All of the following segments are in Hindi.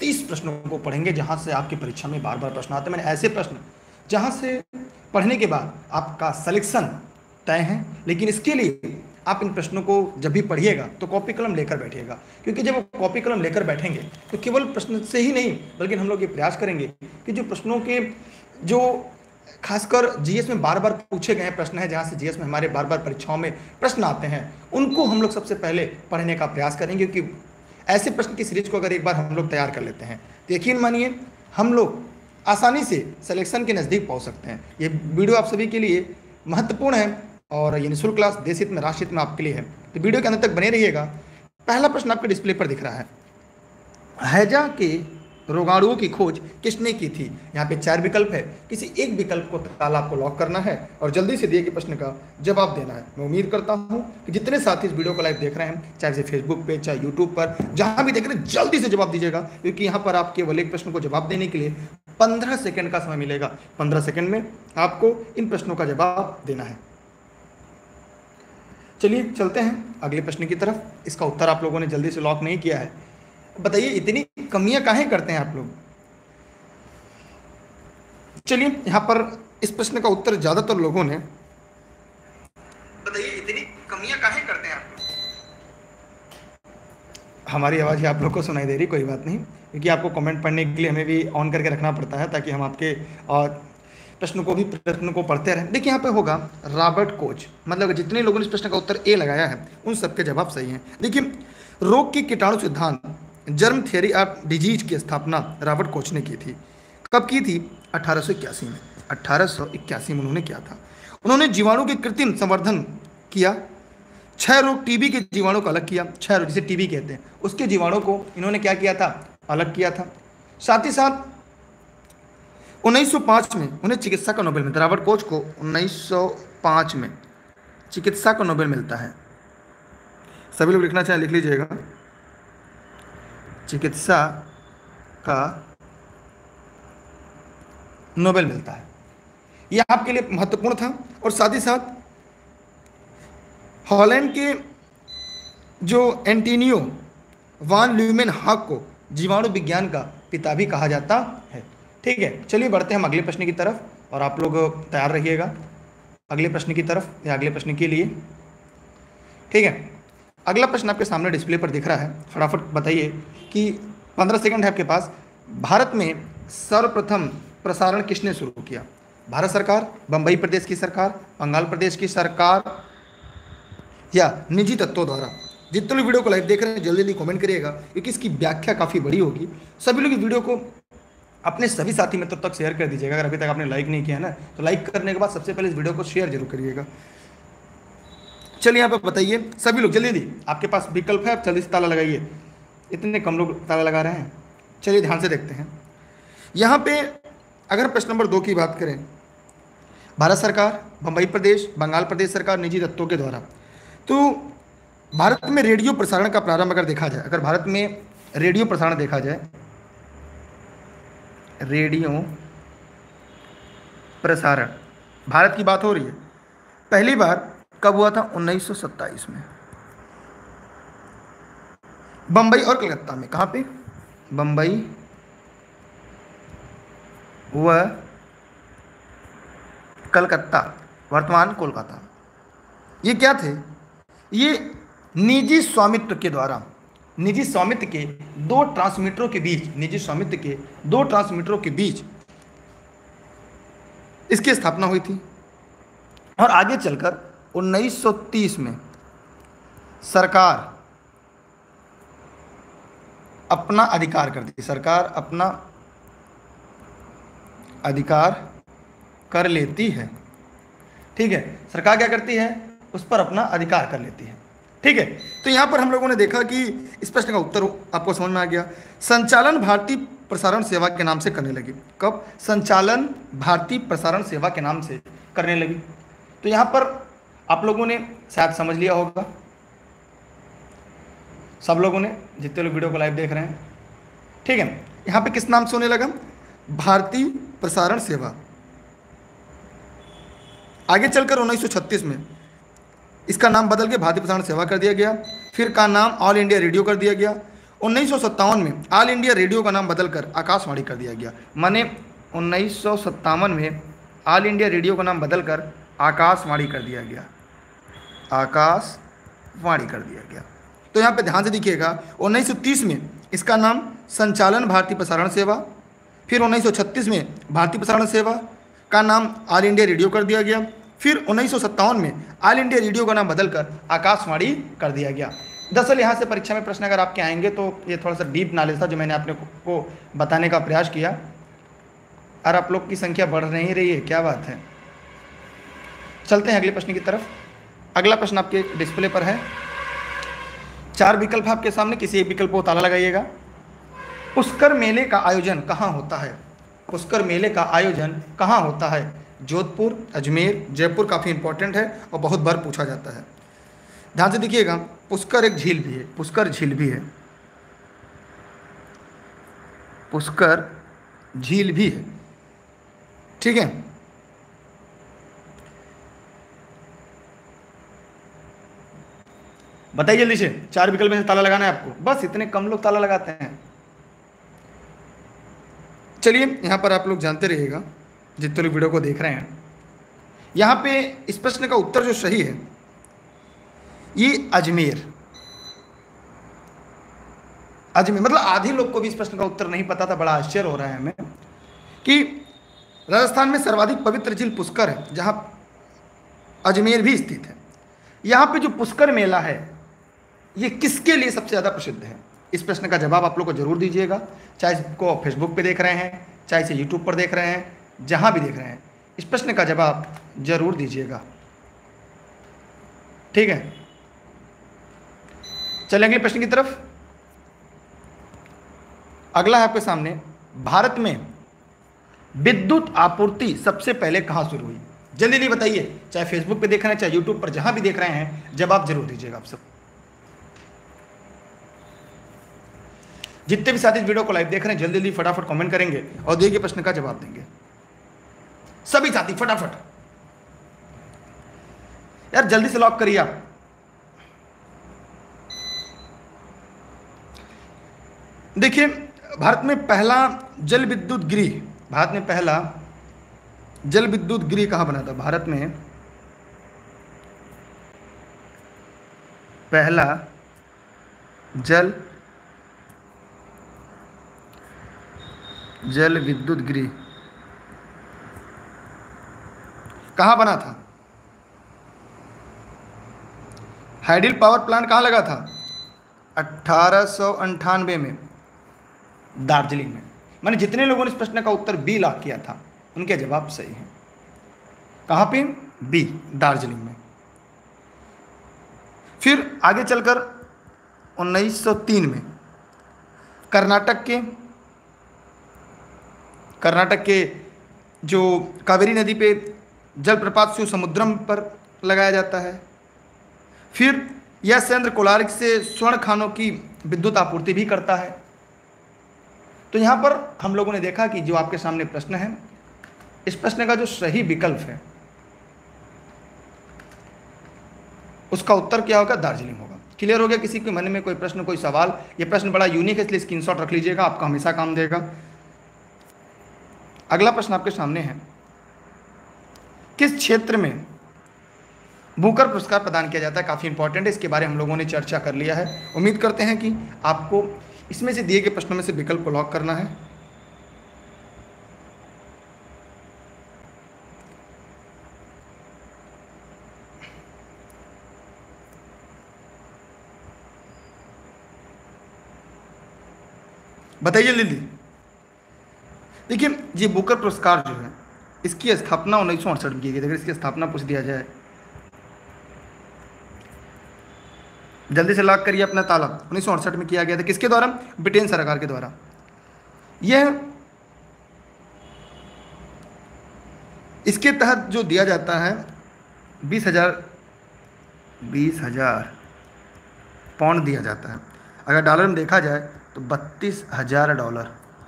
30 प्रश्नों को पढ़ेंगे जहां से आपकी परीक्षा में बार बार प्रश्न आते हैं। मैंने ऐसे प्रश्न जहां से पढ़ने के बाद आपका सिलेक्शन तय है, लेकिन इसके लिए आप इन प्रश्नों को जब भी पढ़िएगा तो कॉपी कलम लेकर बैठिएगा, क्योंकि जब आप कॉपी कलम लेकर बैठेंगे तो केवल प्रश्न से ही नहीं बल्कि हम लोग ये प्रयास करेंगे कि जो प्रश्नों के जो खासकर जीएस में बार बार पूछे गए प्रश्न हैं, जहाँ से जीएस में हमारे बार बार परीक्षाओं में प्रश्न आते हैं, उनको हम लोग सबसे पहले पढ़ने का प्रयास करेंगे। क्योंकि ऐसे प्रश्न की सीरीज को अगर एक बार हम लोग तैयार कर लेते हैं तो यकीन मानिए हम लोग आसानी से सिलेक्शन के नज़दीक पहुँच सकते हैं। ये वीडियो आप सभी के लिए महत्वपूर्ण है और ये निःशुल्क क्लास देश हित में राष्ट्र हित में आपके लिए है, तो वीडियो के अंत तक बने रहिएगा। पहला प्रश्न आपके डिस्प्ले पर दिख रहा है, हैजा के रोगाणुओं की खोज किसने की थी? यहाँ पे 4 विकल्प है, किसी एक विकल्प को तत्काल आपको लॉक करना है और जल्दी से दिए गए प्रश्न का जवाब देना है। मैं उम्मीद करता हूँ कि जितने साथी इस वीडियो को लाइव देख रहे हैं, चाहे से फेसबुक पे चाहे यूट्यूब पर, जहाँ भी देख रहे हैं, जल्दी से जवाब दीजिएगा, क्योंकि यहाँ पर आप केवल एक प्रश्न को जवाब देने के लिए 15 सेकेंड का समय मिलेगा। 15 सेकेंड में आपको इन प्रश्नों का जवाब देना है। चलिए चलते हैं अगले प्रश्न की तरफ। इसका उत्तर आप लोगों ने जल्दी से लॉक नहीं किया है। बताइए इतनी कमियां काहे करते हैं आप लोग? चलिए यहां पर इस प्रश्न का उत्तर ज्यादातर लोगों ने, बताइए इतनी कमियां काहे करते हैं आप लोग? हमारी आवाज ही आप लोग को सुनाई दे रही, कोई बात नहीं, क्योंकि आपको कमेंट पढ़ने के लिए हमें भी ऑन करके रखना पड़ता है ताकि हम आपके प्रश्न को पढ़ते रहें। देखिए यहाँ पे होगा रॉबर्ट कोच, मतलब जितने लोगों ने इस प्रश्न का उत्तर ए लगाया है उन सबके जवाब सही हैं। देखिए रोग की कीटाणु सिद्धांत जर्म थियरी ऑफ डिजीज की स्थापना रॉबर्ट कोच ने की थी। कब की थी? 1881 में। 1881 में उन्होंने किया था। उन्होंने जीवाणु के कृत्रिम संवर्धन किया। 6 रोग टीबी के जीवाणु को अलग किया। 6 रोग जिसे टीबी कहते हैं उसके जीवाणु को इन्होंने क्या किया था? अलग किया था। साथ ही साथ 1905 में उन्हें चिकित्सा का नोबेल मिलता है। रॉबर्ट कोच को 1905 में चिकित्सा का नोबेल मिलता है। सभी लोग लिखना चाहें लिख लीजिएगा, चिकित्सा का नोबेल मिलता है। यह आपके लिए महत्वपूर्ण था। और साथ ही साथ हॉलैंड के जो एंटोनियो वान ल्यूमेनहॉक को जीवाणु विज्ञान का पिता भी कहा जाता है। ठीक है, चलिए बढ़ते हैं हम अगले प्रश्न की तरफ और आप लोग तैयार रहिएगा अगले प्रश्न की तरफ या अगले प्रश्न के लिए। ठीक है, अगला प्रश्न आपके सामने डिस्प्ले पर दिख रहा है। फटाफट बताइए कि 15 सेकंड है आपके पास। भारत में सर्वप्रथम प्रसारण किसने शुरू किया? भारत सरकार, बंबई प्रदेश की सरकार, बंगाल प्रदेश की सरकार या निजी तत्वों द्वारा? जितने लोग वीडियो को लाइव देख रहे हैं जल्दी जल्दी कमेंट करिएगा, क्योंकि इसकी व्याख्या काफ़ी बड़ी होगी। सभी लोग इस वीडियो को अपने सभी साथी मित्रों तक शेयर कर दीजिएगा। अगर अभी तक आपने लाइक नहीं किया है ना, तो लाइक करने के बाद सबसे पहले इस वीडियो को शेयर जरूर करिएगा। चलिए यहाँ पर बताइए सभी लोग जल्दी जल्दी, आपके पास विकल्प है, आप जल्दी से ताला लगाइए। इतने कम लोग ताला लगा रहे हैं। चलिए ध्यान से देखते हैं। यहाँ पे अगर प्रश्न नंबर 2 की बात करें, भारत सरकार, बंबई प्रदेश, बंगाल प्रदेश सरकार, निजी तत्वों के द्वारा, तो भारत में रेडियो प्रसारण का प्रारंभ अगर देखा जाए, अगर भारत में रेडियो प्रसारण देखा जाए, रेडियो प्रसारण भारत की बात हो रही है, पहली बार कब हुआ था? 1927 में, बंबई और कलकत्ता में। कहां पे? बंबई व कलकत्ता, वर्तमान कोलकाता। ये क्या थे? ये निजी स्वामित्व के द्वारा, निजी स्वामित्व के 2 ट्रांसमीटरों के बीच, निजी स्वामित्व के 2 ट्रांसमीटरों के बीच इसकी स्थापना हुई थी। और आगे चलकर 1930 में सरकार अपना अधिकार करती, सरकार अपना अधिकार कर लेती है। ठीक है, सरकार क्या करती है? उस पर अपना अधिकार कर लेती है। ठीक है, तो यहां पर हम लोगों ने देखा कि इस प्रश्न का उत्तर आपको समझ में आ गया। संचालन भारतीय प्रसारण सेवा के नाम से करने लगी। कब? संचालन भारतीय प्रसारण सेवा के नाम से करने लगी। तो यहां पर आप लोगों ने शायद समझ लिया होगा, सब लोगों ने, जितने लोग वीडियो को लाइव देख रहे हैं। ठीक है, यहां पे किस नाम से होने लगा? भारतीय प्रसारण सेवा। आगे चलकर 1936 में इसका नाम बदल के भारतीय प्रसारण सेवा कर दिया गया। फिर का नाम ऑल इंडिया रेडियो कर दिया गया। 1957 में ऑल इंडिया रेडियो का नाम बदलकर आकाशवाणी कर दिया गया। माने 1957 में ऑल इंडिया रेडियो का नाम बदलकर आकाशवाणी कर दिया गया, आकाशवाणी कर दिया गया। तो यहाँ पे ध्यान से देखिएगा, 1930 में इसका नाम संचालन भारतीय प्रसारण सेवा, फिर 1936 में भारतीय प्रसारण सेवा का नाम ऑल इंडिया रेडियो कर दिया गया, फिर 1957 में ऑल इंडिया रेडियो का नाम बदलकर आकाशवाणी कर दिया गया। दरअसल यहाँ से परीक्षा में प्रश्न अगर आपके आएंगे तो ये थोड़ा सा डीप नॉलेज था जो मैंने आपने को बताने का प्रयास किया। और आप लोग की संख्या बढ़ नहीं रही है, क्या बात है। चलते हैं अगले प्रश्न की तरफ। अगला प्रश्न आपके डिस्प्ले पर है। 4 विकल्प आपके सामने, किसी एक विकल्प को ताला लगाइएगा। पुष्कर मेले का आयोजन कहाँ होता है? पुष्कर मेले का आयोजन कहाँ होता है? जोधपुर, अजमेर, जयपुर काफ़ी इंपॉर्टेंट है और बहुत बार पूछा जाता है। ध्यान से देखिएगा, पुष्कर एक झील भी है, पुष्कर झील भी है, पुष्कर झील भी है, ठीक है। बताइए जल्दी से, 4 विकल्प में से ताला लगाना है आपको। बस इतने कम लोग ताला लगाते हैं। चलिए यहां पर आप लोग जानते रहिएगा, जितने लोग वीडियो को देख रहे हैं। यहां पे इस प्रश्न का उत्तर जो सही है ये अजमेर, अजमेर। मतलब आधे लोग को भी इस प्रश्न का उत्तर नहीं पता था। बड़ा आश्चर्य हो रहा है हमें कि राजस्थान में सर्वाधिक पवित्र झील पुष्कर है, जहां अजमेर भी स्थित है। यहां पे जो पुष्कर मेला है ये किसके लिए सबसे ज़्यादा प्रसिद्ध है? इस प्रश्न का जवाब आप लोग को जरूर दीजिएगा, चाहे इसको फेसबुक पे देख रहे हैं, चाहे इसे यूट्यूब पर देख रहे हैं, जहां भी देख रहे हैं, इस प्रश्न का जवाब जरूर दीजिएगा, ठीक है। चलें अगले प्रश्न की तरफ। अगला है आपके सामने, भारत में विद्युत आपूर्ति सबसे पहले कहां शुरू हुई? जल्दी जल्दी बताइए, चाहे फेसबुक पे देख रहे हैं, चाहे यूट्यूब पर, जहां भी देख रहे हैं, जवाब जरूर दीजिएगा आप सब। जितने भी साथी इस वीडियो को लाइव देख रहे हैं, जल्दी जल्दी फटाफट कमेंट करेंगे और दिए गए प्रश्न का जवाब देंगे। सभी साथी फटाफट यार जल्दी से लॉक करिए आप। देखिए, भारत में पहला जल विद्युत गृह, भारत में पहला जल विद्युत गृह कहां बना था? भारत में पहला जल विद्युत गृह कहां बना था? हाइडल पावर प्लांट कहां लगा था? 1898 में दार्जिलिंग में। मैंने जितने लोगों ने इस प्रश्न का उत्तर बी लॉक किया था उनके जवाब सही हैं। कहां पे? बी, दार्जिलिंग में। फिर आगे चलकर 1903 में कर्नाटक के जो कावेरी नदी पे जलप्रपात शिव समुद्रम पर लगाया जाता है। फिर यह संयंत्र कोलारिक से स्वर्ण खानों की विद्युत आपूर्ति भी करता है। तो यहाँ पर हम लोगों ने देखा कि जो आपके सामने प्रश्न है, इस प्रश्न का जो सही विकल्प है उसका उत्तर क्या होगा? दार्जिलिंग होगा। क्लियर हो गया? किसी के मन में कोई प्रश्न, कोई सवाल? ये प्रश्न बड़ा यूनिक है, इसलिए स्क्रीनशॉट रख लीजिएगा, आपका हमेशा काम देगा। अगला प्रश्न आपके सामने है, किस क्षेत्र में बुकर पुरस्कार प्रदान किया जाता है? काफ़ी इंपॉर्टेंट है, इसके बारे में हम लोगों ने चर्चा कर लिया है। उम्मीद करते हैं कि आपको इसमें से दिए गए प्रश्नों में से विकल्प को लॉक करना है। बताइए जल्दी। देखिए, ये बुकर पुरस्कार जो है इसकी स्थापना 1968 में की गई थी। अगर इसकी स्थापना पूछ दिया जाए, जल्दी से लॉक करिए अपना ताला। 1968 में किया गया था। किसके द्वारा? ब्रिटेन सरकार के द्वारा। यह इसके तहत जो दिया जाता है 20,000 पाउंड दिया जाता है। अगर डॉलर में देखा जाए तो $32,000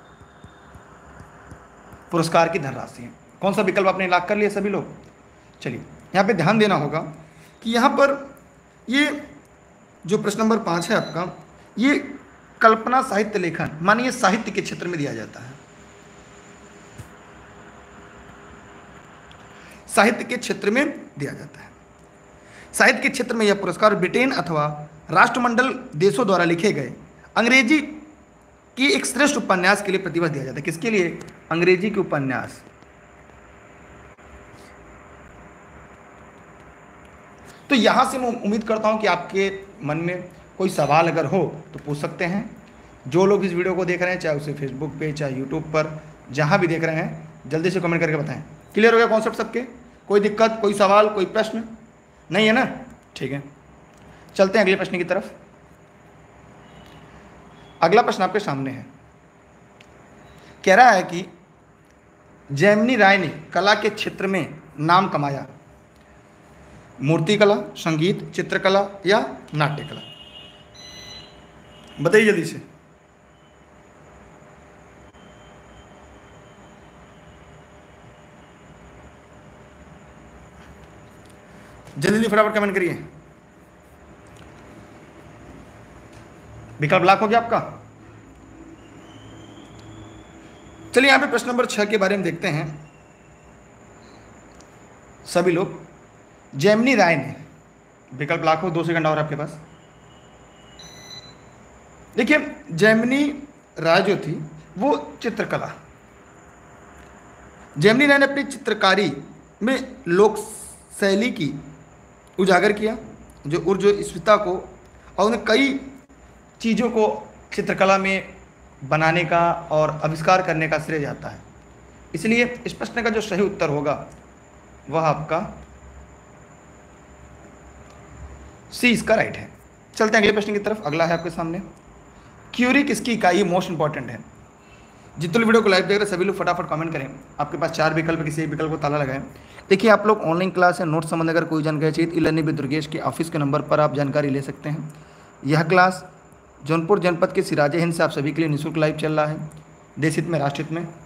पुरस्कार की धनराशि है। कौन सा विकल्प आपने लॉक कर लिया सभी लोग? चलिए, यहाँ पे ध्यान देना होगा कि यहाँ पर ये जो प्रश्न नंबर 5 है आपका, ये कल्पना साहित्य लेखन, मानिए साहित्य के क्षेत्र में दिया जाता है, साहित्य के क्षेत्र में दिया जाता है। साहित्य के क्षेत्र में यह पुरस्कार ब्रिटेन अथवा राष्ट्रमंडल देशों द्वारा लिखे गए अंग्रेजी की एक श्रेष्ठ उपन्यास के लिए प्रतिवर्ष दिया जाता है। किसके लिए? अंग्रेजी के उपन्यास। तो यहां से मैं उम्मीद करता हूं कि आपके मन में कोई सवाल अगर हो तो पूछ सकते हैं। जो लोग इस वीडियो को देख रहे हैं, चाहे उसे फेसबुक पे, चाहे यूट्यूब पर, जहां भी देख रहे हैं, जल्दी से कमेंट करके बताएं। क्लियर हो गया कॉन्सेप्ट सबके? कोई दिक्कत, कोई सवाल, कोई प्रश्न नहीं है ना? ठीक है, चलते हैं अगले प्रश्न की तरफ। अगला प्रश्न आपके सामने है, कह रहा है कि जैमिनी राय ने कला के क्षेत्र में नाम कमाया, मूर्तिकला, संगीत, चित्रकला या नाट्यकला? बताइए जल्दी से। जल्दी फटाफट कमेंट करिए। विकल्प ब्लॉक हो गया आपका। चलिए यहां पे प्रश्न नंबर 6 के बारे में देखते हैं सभी लोग। जैमिनी राय ने, विकल्प ब्लॉक हो, 2 सेकंड और आपके पास। देखिए, जैमिनी राय जो थी वो चित्रकला, जैमिनी राय ने अपनी चित्रकारी में लोक शैली की उजागर किया, जो ऊर्ज्वस्विता को, और उन्हें कई चीज़ों को चित्रकला में बनाने का और आविष्कार करने का श्रेय जाता है। इसलिए इस प्रश्न का जो सही उत्तर होगा वह आपका सी इसका राइट है। चलते हैं अगले प्रश्न की तरफ। अगला है आपके सामने, क्यूरी किसकी इकाई? मोस्ट इंपॉर्टेंट है। जितने लोग वीडियो को लाइव देख रहे हैं सभी लोग फटाफट कमेंट करें। आपके पास 4 विकल्प, किसी एक विकल्प को ताला लगाएं। देखिए, आप लोग ऑनलाइन क्लास है, नोट संबंध अगर कोई जानकारी चाहिए ई-लर्निंग विद दुर्गेश के ऑफिस के नंबर पर आप जानकारी ले सकते हैं। यह क्लास जौनपुर जनपद के सिराजे हिंद से आप सभी के लिए निःशुल्क लाइव चल रहा है, देश हित में, राष्ट्र हित में।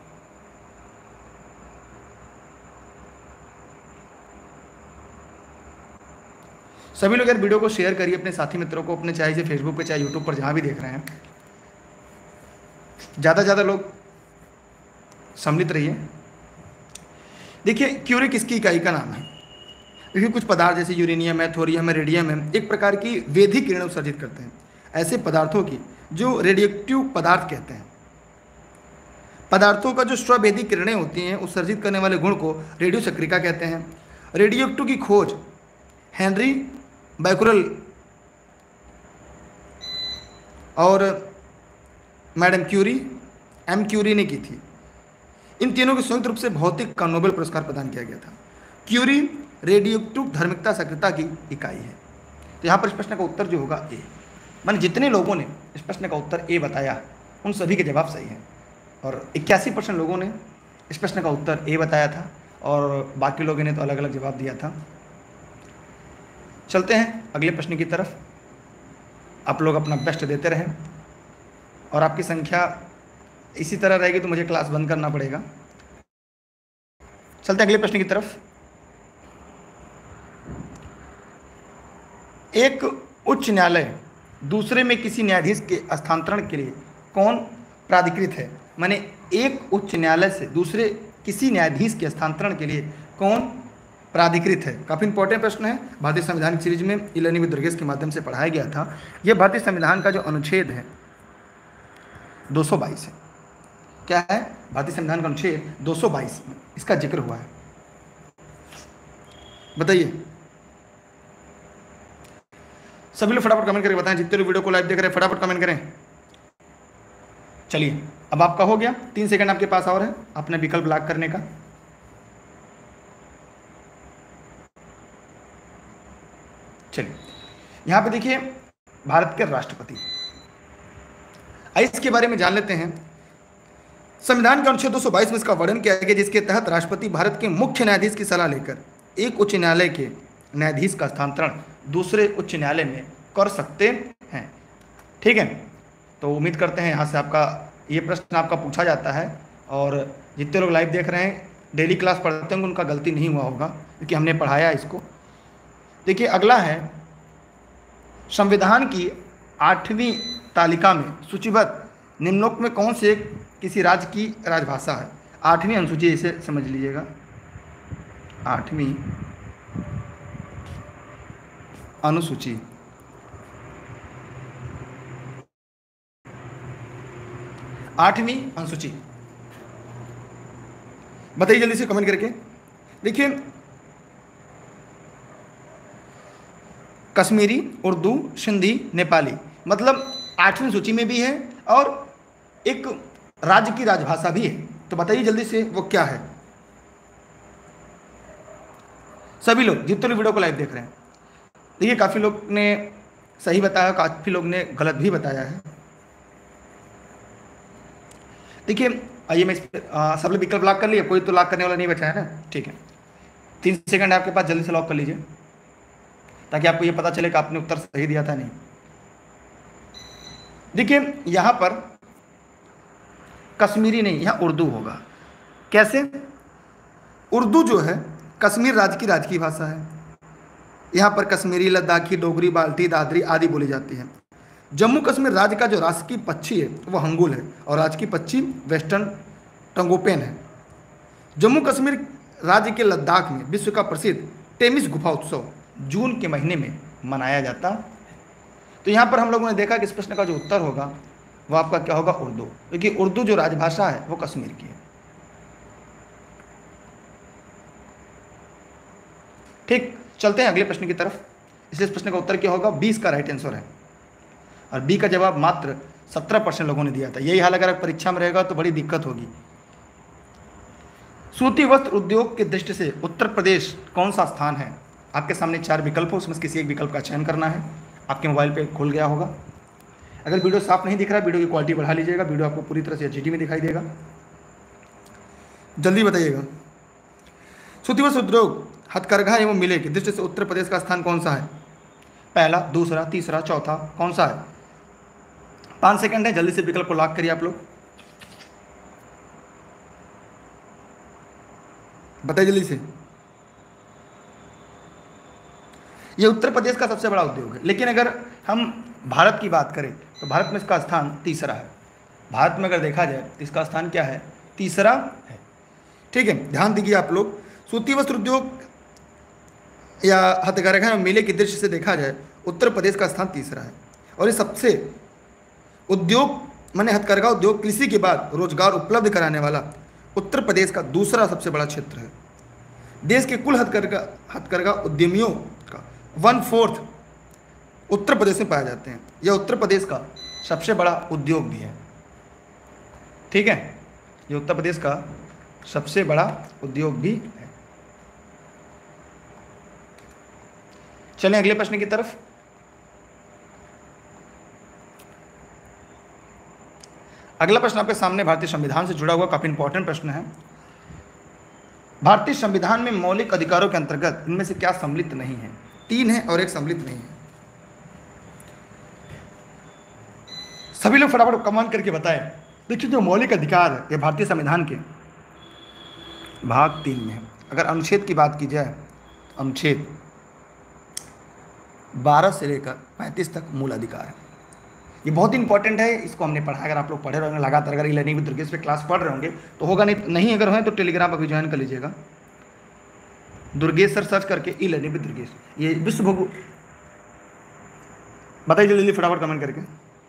सभी लोग यार वीडियो को शेयर करिए अपने साथी मित्रों को, अपने चाहे फेसबुक पे, चाहे यूट्यूब पर, जहाँ भी देख रहे हैं, ज़्यादा से ज़्यादा लोग सम्मिलित रहिए। देखिए, क्यूरी किसकी इकाई का नाम है? देखिए, कुछ पदार्थ जैसे यूरेनियम है, थोरियम है, रेडियम है, एक प्रकार की वेधी किरणें उत्सर्जित करते हैं। ऐसे पदार्थों की जो रेडियोएक्टिव पदार्थ कहते हैं। पदार्थों का जो स्ववेधी किरणें होती हैं उत्सर्जित करने वाले गुण को रेडियो सक्रिका कहते हैं। रेडियोएक्टिव की खोज हेनरी बैकुरल और मैडम क्यूरी, एम क्यूरी ने की थी। इन तीनों के संयुक्त रूप से भौतिक का नोबेल पुरस्कार प्रदान किया गया था। क्यूरी रेडियोएक्टिव धार्मिकता सक्रियता की इकाई है। तो यहाँ पर इस प्रश्न का उत्तर जो होगा ए। माने जितने लोगों ने इस प्रश्न का उत्तर ए बताया उन सभी के जवाब सही हैं, और 81% लोगों ने इस प्रश्न का उत्तर ए बताया था और बाकी लोगों ने तो अलग अलग जवाब दिया था। चलते हैं अगले प्रश्न की तरफ। आप लोग अपना बेस्ट देते रहें, और आपकी संख्या इसी तरह रहेगी तो मुझे क्लास बंद करना पड़ेगा। चलते हैं अगले प्रश्न की तरफ। एक उच्च न्यायालय दूसरे में किसी न्यायाधीश के स्थानांतरण के लिए कौन प्राधिकृत है? माने एक उच्च न्यायालय से दूसरे किसी न्यायाधीश के स्थानांतरण के लिए कौन प्राधिकृत है? काफ़ी इंपॉर्टेंट प्रश्न है। भारतीय संविधान की सीरीज में ई-लर्निंग विद दुर्गेश के माध्यम से पढ़ाया गया था। यह भारतीय संविधान का जो अनुच्छेद है 222 है। क्या है? भारतीय संविधान का अनुच्छेद 222 में इसका जिक्र हुआ है। बताइए सभी लोग फटाफट कमेंट करके बताएं। जितने लोग वीडियो को लाइव देख रहे हैं फटाफट कमेंट करें। चलिए, अब आपका हो गया। 3 सेकंड आपके पास और है अपने विकल्प लॉक करने का। चलिए, यहां पे देखिए भारत के राष्ट्रपति, इसके बारे में जान लेते हैं। संविधान के अनुच्छेद 222 में इसका वर्णन किया गया, जिसके तहत राष्ट्रपति भारत के मुख्य न्यायाधीश की सलाह लेकर एक उच्च न्यायालय के न्यायाधीश का स्थानांतरण दूसरे उच्च न्यायालय में कर सकते हैं। ठीक है, तो उम्मीद करते हैं यहाँ से आपका ये प्रश्न आपका पूछा जाता है, और जितने लोग लाइव देख रहे हैं डेली क्लास पढ़ते होंगे उनका गलती नहीं हुआ होगा, क्योंकि हमने पढ़ाया इसको। देखिए, अगला है संविधान की 8वीं तालिका में सूचीबद्ध निम्नोक्त में कौन से किसी राज्य की राजभाषा है? 8वीं अनुसूची, इसे समझ लीजिएगा। 8वीं अनुसूची, बताइए जल्दी से कमेंट करके। देखिए, कश्मीरी, उर्दू, सिंधी, नेपाली, मतलब 8वीं सूची में भी है और एक राज्य की राजभाषा भी है। तो बताइए जल्दी से वो क्या है? सभी लोग जितने वीडियो को लाइव देख रहे हैं, देखिए काफ़ी लोग ने सही बताया, काफ़ी लोग ने गलत भी बताया है। देखिए, आइए मैं सब लोग विकल्प लॉक कर लिए, कोई तो लॉक करने वाला नहीं बचा है ना? ठीक है, 3 सेकंड आपके पास, जल्दी से लॉक कर लीजिए ताकि आपको ये पता चले कि आपने उत्तर सही दिया था नहीं। देखिए, यहां पर कश्मीरी नहीं, यहां उर्दू होगा। कैसे? उर्दू जो है कश्मीर राज्य की राजकीय भाषा है। यहां पर कश्मीरी, लद्दाखी, डोगरी, बाल्टी, दादरी आदि बोली जाती है। जम्मू कश्मीर राज्य का जो राजकीय पक्षी है वो हंगुल है और राजकीय पक्षी वेस्टर्न टंगोपेन है। जम्मू कश्मीर राज्य के लद्दाख में विश्व का प्रसिद्ध टेमिस गुफा उत्सव जून के महीने में मनाया जाता है। तो यहाँ पर हम लोगों ने देखा कि इस प्रश्न का जो उत्तर होगा वो आपका क्या होगा? उर्दू, क्योंकि उर्दू जो राजभाषा है वो कश्मीर की है। ठीक, चलते हैं अगले प्रश्न की तरफ। इस प्रश्न का उत्तर क्या होगा? 20 का राइट आंसर है और बी का जवाब मात्र 17% लोगों ने दिया था। यही हाल अगर परीक्षा में रहेगा तो बड़ी दिक्कत होगी। सूती वस्त्र उद्योग की दृष्टि से उत्तर प्रदेश कौन सा स्थान है? आपके सामने 4 विकल्प हो, उसमें किसी एक विकल्प का चयन करना है। आपके मोबाइल पे खुल गया होगा। अगर वीडियो साफ नहीं दिख रहा, वीडियो की क्वालिटी बढ़ा लीजिएगा, वीडियो आपको पूरी तरह से एचडी में दिखाई देगा। जल्दी बताइएगा। सूती वस्त्र उद्योग, हथकरघा एवं मिले की दृष्टि से उत्तर प्रदेश का स्थान कौन सा है? पहला, दूसरा, तीसरा, चौथा, कौन सा है? 5 सेकंड है, जल्दी से विकल्प को लॉक करिए आप लोग, बताइए जल्दी से। ये उत्तर प्रदेश का सबसे बड़ा उद्योग है, लेकिन अगर हम भारत की बात करें तो भारत में इसका स्थान तीसरा है। भारत में अगर देखा जाए तो इसका स्थान क्या है? तीसरा है। ठीक है, ध्यान दीजिए आप लोग। सूती वस्त्र उद्योग या हथकरघा मेले की दृष्टि से देखा जाए उत्तर प्रदेश का स्थान तीसरा है और ये सबसे उद्योग माने हथकरघा उद्योग कृषि के बाद रोजगार उपलब्ध कराने वाला उत्तर प्रदेश का दूसरा सबसे बड़ा क्षेत्र है। देश के कुल हथकरघा उद्यमियों का 1/4 उत्तर प्रदेश में पाए जाते हैं। यह उत्तर प्रदेश का सबसे बड़ा उद्योग भी है। ठीक है, ये उत्तर प्रदेश का सबसे बड़ा उद्योग भी है। चलें अगले प्रश्न की तरफ। अगला प्रश्न आपके सामने भारतीय संविधान से जुड़ा हुआ काफी इंपॉर्टेंट प्रश्न है। भारतीय संविधान में मौलिक अधिकारों के अंतर्गत इनमें से क्या सम्मिलित नहीं है? 3 है और 1 सम्मिलित नहीं है। सभी लोग फटाफट कमेंट करके बताएं। देखिए, जो मौलिक अधिकार है ये भारतीय संविधान के भाग 3 में है। अगर अनुच्छेद की बात की जाए, अनुच्छेद 12 से लेकर 35 तक मूल अधिकार है। ये बहुत इंपॉर्टेंट है, इसको हमने पढ़ा। अगर आप लोग पढ़े रहेंगे लगातार, अगर ई-लर्निंग विद दुर्गेश पे क्लास पढ़ रहे होंगे तो होगा, नहीं अगर हैं तो टेलीग्राम अभी ज्वाइन कर लीजिएगा। दुर्गेश सर सर्च करके ई-लर्निंग विद दुर्गेश, ये विश्व भूगोल। बताइए जल्दी फटाफट कमेंट करके।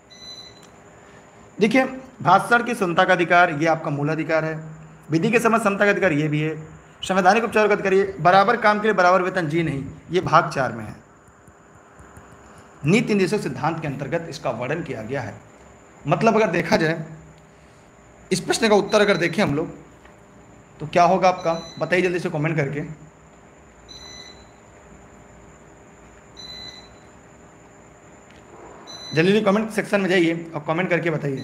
देखिए, भाषण की स्वतंत्रता का अधिकार ये आपका मूल अधिकार है। विधि के समझ क्षमता का अधिकार ये भी है। संवैधानिक उपचार का अधिकार ये, बराबर काम के लिए बराबर वेतन जी नहीं, ये भाग 4 में है। नीति निर्देशक सिद्धांत के अंतर्गत इसका वर्णन किया गया है। मतलब अगर देखा जाए इस प्रश्न का उत्तर अगर देखें हम लोग तो क्या होगा आपका? बताइए जल्दी से कमेंट करके। जल्दी कमेंट सेक्शन में जाइए और कमेंट करके बताइए,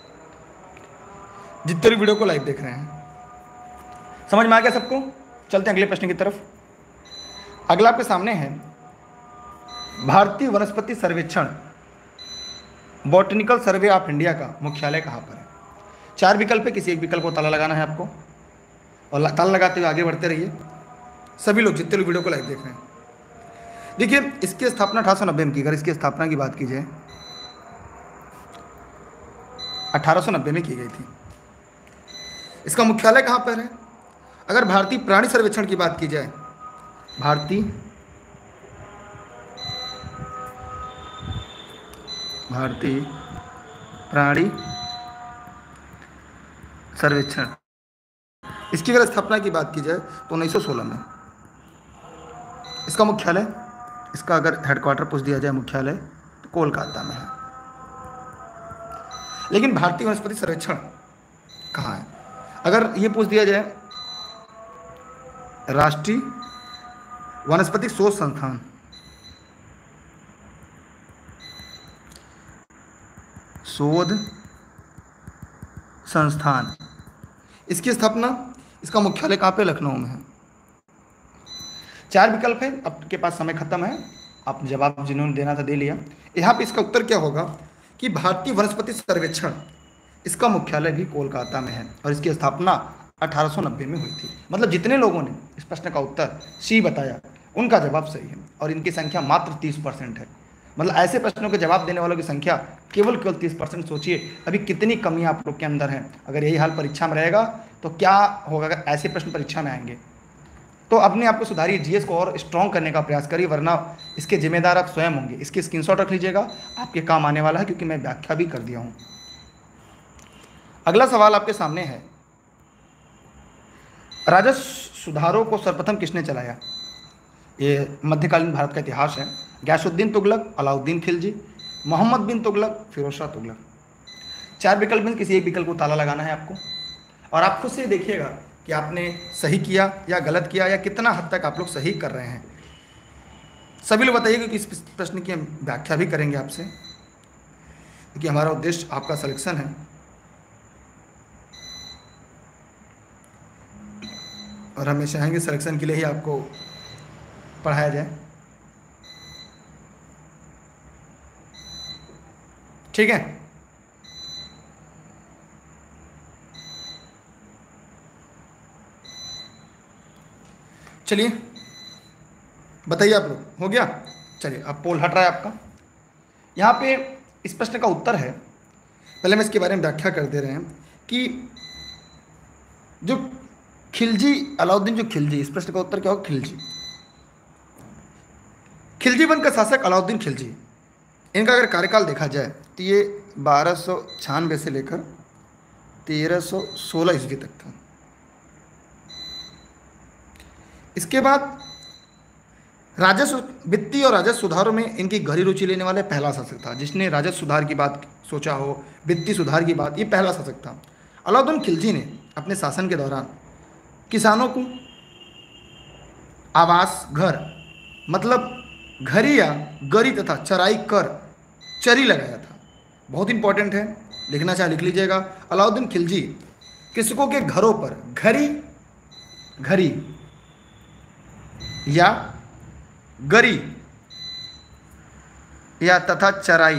जितने भी वीडियो को लाइव देख रहे हैं। समझ में आ गया सबको? चलते हैं अगले प्रश्न की तरफ। अगला आपके सामने है, भारतीय वनस्पति सर्वेक्षण बॉटनिकल सर्वे ऑफ इंडिया का मुख्यालय कहाँ पर है? 4 विकल्प है, किसी एक विकल्प को ताला लगाना है आपको और ताला लगाते हुए आगे बढ़ते रहिए। सभी लोग जितने लोग वीडियो को लाइव देख रहे हैं। देखिए, इसकी स्थापना 1890 में की। अगर इसकी स्थापना की बात की जाए 1890 में की गई थी। इसका मुख्यालय कहाँ पर है? अगर भारतीय प्राणी सर्वेक्षण की बात की जाए, भारतीय भारतीय प्राणी सर्वेक्षण, इसकी अगर स्थापना की बात की जाए तो 1916 में। इसका मुख्यालय, इसका अगर हेडक्वार्टर पूछ दिया जाए मुख्यालय, तो कोलकाता में है। लेकिन भारतीय वनस्पति सर्वेक्षण कहाँ है? अगर ये पूछ दिया जाए राष्ट्रीय वनस्पति शोध संस्थान, शोध संस्थान, इसकी स्थापना, इसका मुख्यालय कहाँ पे? लखनऊ में है। 4 विकल्प है, आपके पास समय खत्म है, आप जवाब जिन्होंने देना था दे लिया। यहाँ पे इसका उत्तर क्या होगा कि भारतीय वनस्पति सर्वेक्षण, इसका मुख्यालय भी कोलकाता में है और इसकी स्थापना 1890 में हुई थी। मतलब जितने लोगों ने इस प्रश्न का उत्तर सी बताया उनका जवाब सही है और इनकी संख्या मात्र 30% है। मतलब ऐसे प्रश्नों के जवाब देने वालों की संख्या केवल 30%। सोचिए अभी कितनी कमी आप लोग के अंदर है। अगर यही हाल परीक्षा में रहेगा तो क्या होगा अगर ऐसे प्रश्न परीक्षा में आएंगे। तो अपने आप को सुधारिए, जीएस को और स्ट्रॉन्ग करने का प्रयास करिए, वरना इसके जिम्मेदार आप स्वयं होंगे। इसकी स्क्रीनशॉट रख लीजिएगा, आपके काम आने वाला है, क्योंकि मैं व्याख्या भी कर दिया हूँ। अगला सवाल आपके सामने है, राजस्व सुधारों को सर्वप्रथम किसने चलाया? ये मध्यकालीन भारत का इतिहास है। गयासुद्दीन तुगलक, अलाउद्दीन खिलजी, मोहम्मद बिन तुगलक, फिरोज शाह तुगलक। 4 विकल्प में किसी एक विकल्प को ताला लगाना है आपको, और आप खुद से देखिएगा कि आपने सही किया या गलत किया, या कितना हद तक आप लोग सही कर रहे हैं। सभी लोग बताइएगा कि इस प्रश्न की हम व्याख्या भी करेंगे आपसे, क्योंकि हमारा उद्देश्य आपका सिलेक्शन है और हम चाहेंगे सिलेक्शन के लिए ही आपको पढ़ाया जाए। ठीक है, चलिए बताइए आप लोग, हो गया? चलिए अब पोल हट रहा है आपका। यहाँ पे इस प्रश्न का उत्तर है, पहले मैं इसके बारे में व्याख्या कर दे रहे हैं कि जो खिलजी, अलाउद्दीन जो खिलजी, इस प्रश्न का उत्तर क्या होगा? खिलजी। खिलजी वंश का शासक अलाउद्दीन खिलजी, इनका अगर कार्यकाल देखा जाए तो ये 1296 से लेकर 1316 ईस्वी तक था। इसके बाद राजस्व, वित्तीय और राजस्व सुधारों में इनकी गहरी रुचि लेने वाले पहला शासक था, जिसने राजस्व सुधार की बात सोचा हो, वित्तीय सुधार की बात, ये पहला शासक था। अलाउद्दीन खिलजी ने अपने शासन के दौरान किसानों को आवास, घर, मतलब घरी या गरी तथा चराई कर चरी लगाया था। बहुत इंपॉर्टेंट है, लिखना चाहे लिख लीजिएगा। अलाउद्दीन खिलजी कृषकों के घरों पर घरी, घरी या गरी या तथा चराई,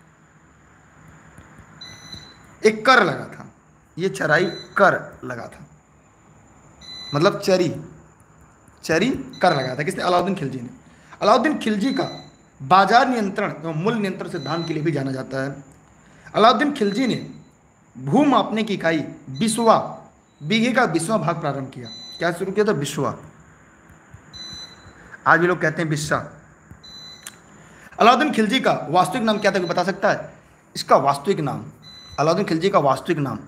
एक कर लगा था। ये चराई कर लगा था, मतलब चरी, चरी कर लगाया था। किसने? अलाउद्दीन खिलजी ने। अलाउद्दीन खिलजी का बाजार नियंत्रण एवं मूल्य नियंत्रण सिद्धांत के लिए भी जाना जाता है। अलाउद्दीन खिलजी ने भू मापने की इकाई बिस्वा, बीघे का 20वां भाग प्रारंभ किया। क्या शुरू किया था? बिस्वा। आज भी लोग कहते हैं बिस्सा। अलाउद्दीन खिलजी का वास्तविक नाम क्या था, कोई बता सकता है? इसका वास्तविक नाम, अलाउद्दीन खिलजी का वास्तविक नाम,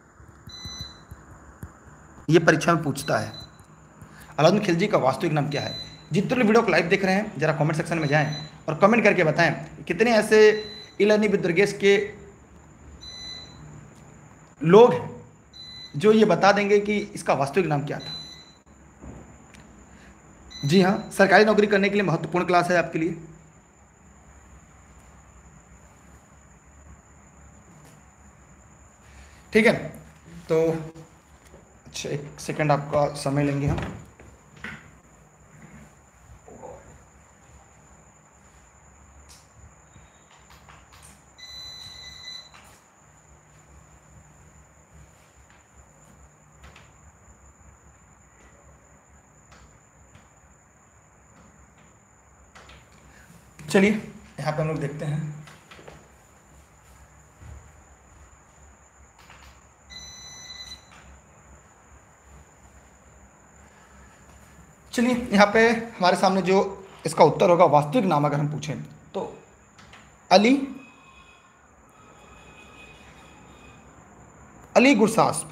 ये परीक्षा में पूछता है। अलाउद्दीन खिलजी का वास्तविक नाम क्या है? जितने लोग वीडियो को लाइव देख रहे हैं जरा कमेंट सेक्शन में जाएं और कमेंट करके बताएं कितने ऐसे ई लर्निंग विद दुर्गेश के लोग हैं जो ये बता देंगे कि इसका वास्तविक नाम क्या था। जी हाँ, सरकारी नौकरी करने के लिए महत्वपूर्ण क्लास है आपके लिए। ठीक है, तो अच्छा 1 सेकंड आपका समय लेंगे हम। चलिए यहाँ पे हम लोग देखते हैं चलिए यहाँ पे हमारे सामने जो इसका उत्तर होगा, वास्तविक नाम अगर हम पूछें तो अली अली गुरसास,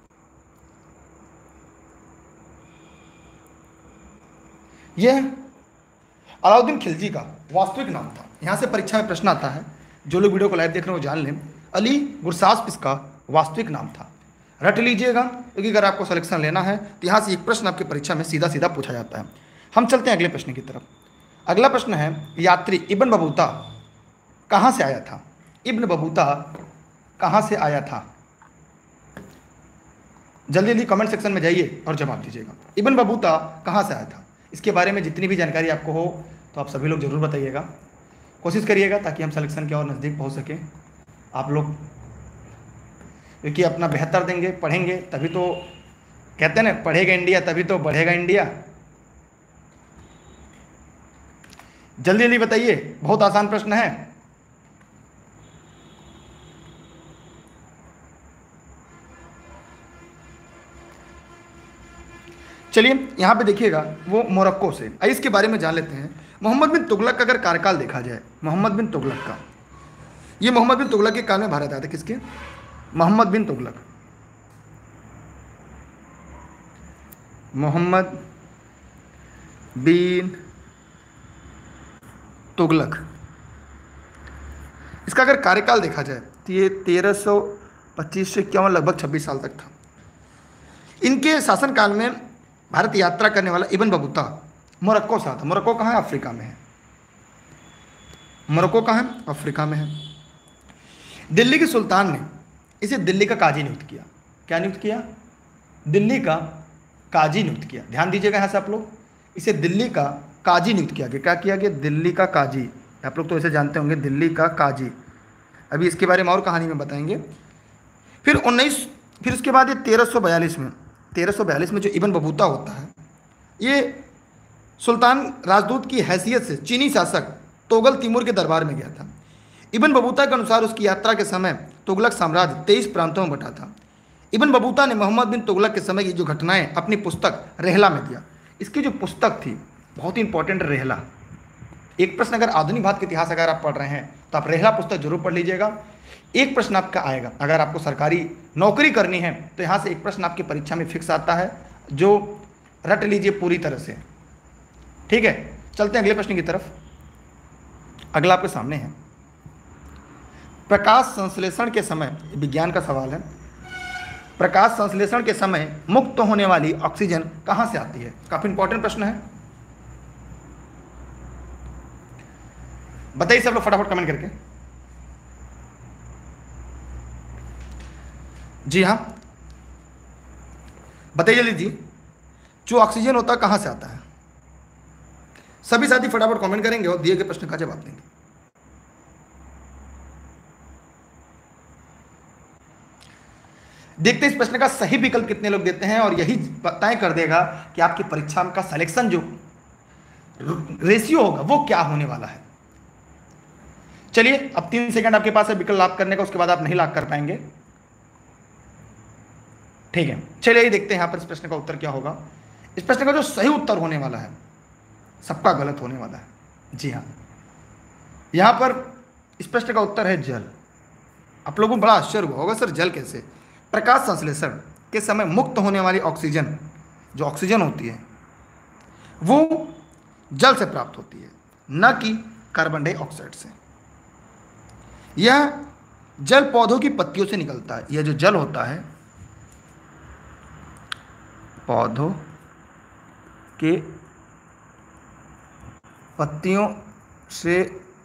यह अलाउद्दीन खिलजी का वास्तविक नाम था। यहाँ से परीक्षा में प्रश्न आता है, जो लोग वीडियो को लाइव देख रहे हो जान लें, अली गुरसास इसका वास्तविक नाम था। रट लीजिएगा, क्योंकि अगर आपको सिलेक्शन लेना है तो यहाँ से एक प्रश्न आपकी परीक्षा में सीधा सीधा पूछा जाता है। हम चलते हैं अगले प्रश्न की तरफ। अगला प्रश्न है, यात्री इब्न बतूता कहाँ से आया था? इब्न बतूता कहाँ से आया था? जल्दी जल्दी कमेंट सेक्शन में जाइए और जवाब दीजिएगा। इब्न बतूता कहाँ से आया था? इसके बारे में जितनी भी जानकारी आपको हो तो आप सभी लोग ज़रूर बताइएगा, कोशिश करिएगा ताकि हम सिलेक्शन के और नज़दीक पहुँच सकें। आप लोग क्योंकि अपना बेहतर देंगे, पढ़ेंगे, तभी तो कहते हैं ना, पढ़ेगा इंडिया तभी तो बढ़ेगा इंडिया। जल्दी जल्दी बताइए, बहुत आसान प्रश्न है। चलिए यहाँ पे देखिएगा, वो मोरक्को से। इसके बारे में जान लेते हैं। मोहम्मद बिन तुगलक का अगर कार्यकाल देखा जाए, मोहम्मद बिन तुगलक का, ये मोहम्मद बिन तुगलक के काल में भारत आया था। किसके? मोहम्मद बिन तुगलक। मोहम्मद बिन तुगलक, इसका अगर कार्यकाल देखा जाए तो ये 1325 से 51 लगभग 26 साल तक था। इनके शासनकाल में भारत यात्रा करने वाला इब्न बतूता मोरक्को से आता। मोरक्को कहाँ है? अफ्रीका में है। मोरक्को कहाँ है? अफ्रीका में है। दिल्ली के सुल्तान ने इसे दिल्ली का काजी नियुक्त किया। क्या नियुक्त किया? दिल्ली का काजी नियुक्त किया। ध्यान दीजिएगा यहाँ से आप लोग, इसे दिल्ली का काजी नियुक्त किया गया। क्या किया गया? दिल्ली का काजी। आप लोग तो इसे जानते होंगे, दिल्ली का काजी। अभी इसके बारे में और कहानी में बताएंगे। फिर उसके बाद ये 1342 में जो इब्न बतूता होता है, ये सुल्तान राजदूत की हैसियत से चीनी शासक तोगल तिमूर के दरबार में गया था। इब्न बतूता के अनुसार उसकी यात्रा के समय तुगलक साम्राज्य 23 प्रांतों में बटा था। इब्न बतूता ने मोहम्मद बिन तुगलक के समय की जो घटनाएं अपनी पुस्तक रेहला में दिया। इसकी जो पुस्तक थी बहुत ही इंपॉर्टेंट, रेहला। एक प्रश्न अगर आधुनिक भारत के इतिहास अगर आप पढ़ रहे हैं तो आप रेहला पुस्तक जरूर पढ़ लीजिएगा। एक प्रश्न आपका आएगा, अगर आपको सरकारी नौकरी करनी है तो यहाँ से एक प्रश्न आपकी परीक्षा में फिक्स आता है, जो रट लीजिए पूरी तरह से। ठीक है, चलते हैं अगले प्रश्न की तरफ। अगला आपके सामने है, प्रकाश संश्लेषण के समय, विज्ञान का सवाल है, प्रकाश संश्लेषण के समय मुक्त होने वाली ऑक्सीजन कहां से आती है? काफी इंपॉर्टेंट प्रश्न है, बताइए सब लोग फटाफट कमेंट करके। जी हाँ, बताइए जल्दी जी, जो ऑक्सीजन होता है कहां से आता है? सभी साथी फटाफट कमेंट करेंगे और दिए गए प्रश्न का जवाब देंगे। देखते हैं इस प्रश्न का सही विकल्प कितने लोग देते हैं, और यही तय कर देगा कि आपकी परीक्षा का सिलेक्शन जो रेशियो होगा वो क्या होने वाला है। चलिए, अब 3 सेकंड आपके पास है विकल्प लॉक करने का, उसके बाद आप नहीं लॉक कर पाएंगे। ठीक है, चलिए देखते हैं यहां पर इस प्रश्न का उत्तर क्या होगा। इस प्रश्न का जो सही उत्तर होने वाला है, सबका गलत होने वाला है। जी हाँ, यहां पर इस प्रश्न का उत्तर है जल। आप लोगों को बड़ा आश्चर्य हुआ होगा, सर जल कैसे? प्रकाश संश्लेषण के समय मुक्त होने वाली ऑक्सीजन, जो ऑक्सीजन होती है वो जल से प्राप्त होती है, न कि कार्बन डाइऑक्साइड से। यह जल पौधों की पत्तियों से निकलता है। यह जो जल होता है पौधों के पत्तियों से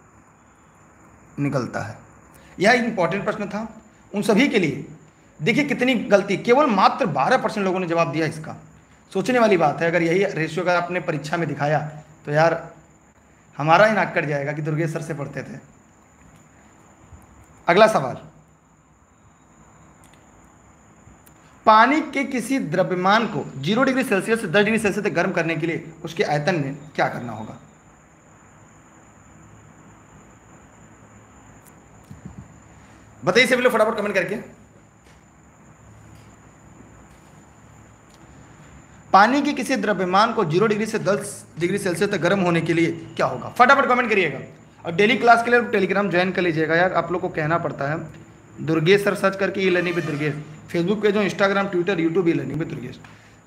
निकलता है। यह एक इंपॉर्टेंट प्रश्न था उन सभी के लिए। देखिए कितनी गलती, केवल मात्र 12% लोगों ने जवाब दिया इसका। सोचने वाली बात है, अगर यही रेशियो अगर आपने परीक्षा में दिखाया तो यार हमारा ही नाक कट जाएगा कि दुर्गेश सर से पढ़ते थे। अगला सवाल, पानी के किसी द्रव्यमान को 0 डिग्री सेल्सियस से 10 डिग्री सेल्सियस तक गर्म करने के लिए उसके आयतन में क्या करना होगा? बताइए सभी लोग फटाफट कमेंट करके। पानी के किसी द्रव्यमान को 0 डिग्री से 10 डिग्री सेल्सियस तक गर्म होने के लिए क्या होगा? फटाफट कमेंट करिएगा। और डेली क्लास के लिए टेलीग्राम ज्वाइन कर लीजिएगा यार, आप लोग को कहना पड़ता है। दुर्गेश सर सर्च करके e learning with Durgesh, Facebook पे जो, Instagram, Twitter, YouTube e learning with Durgesh.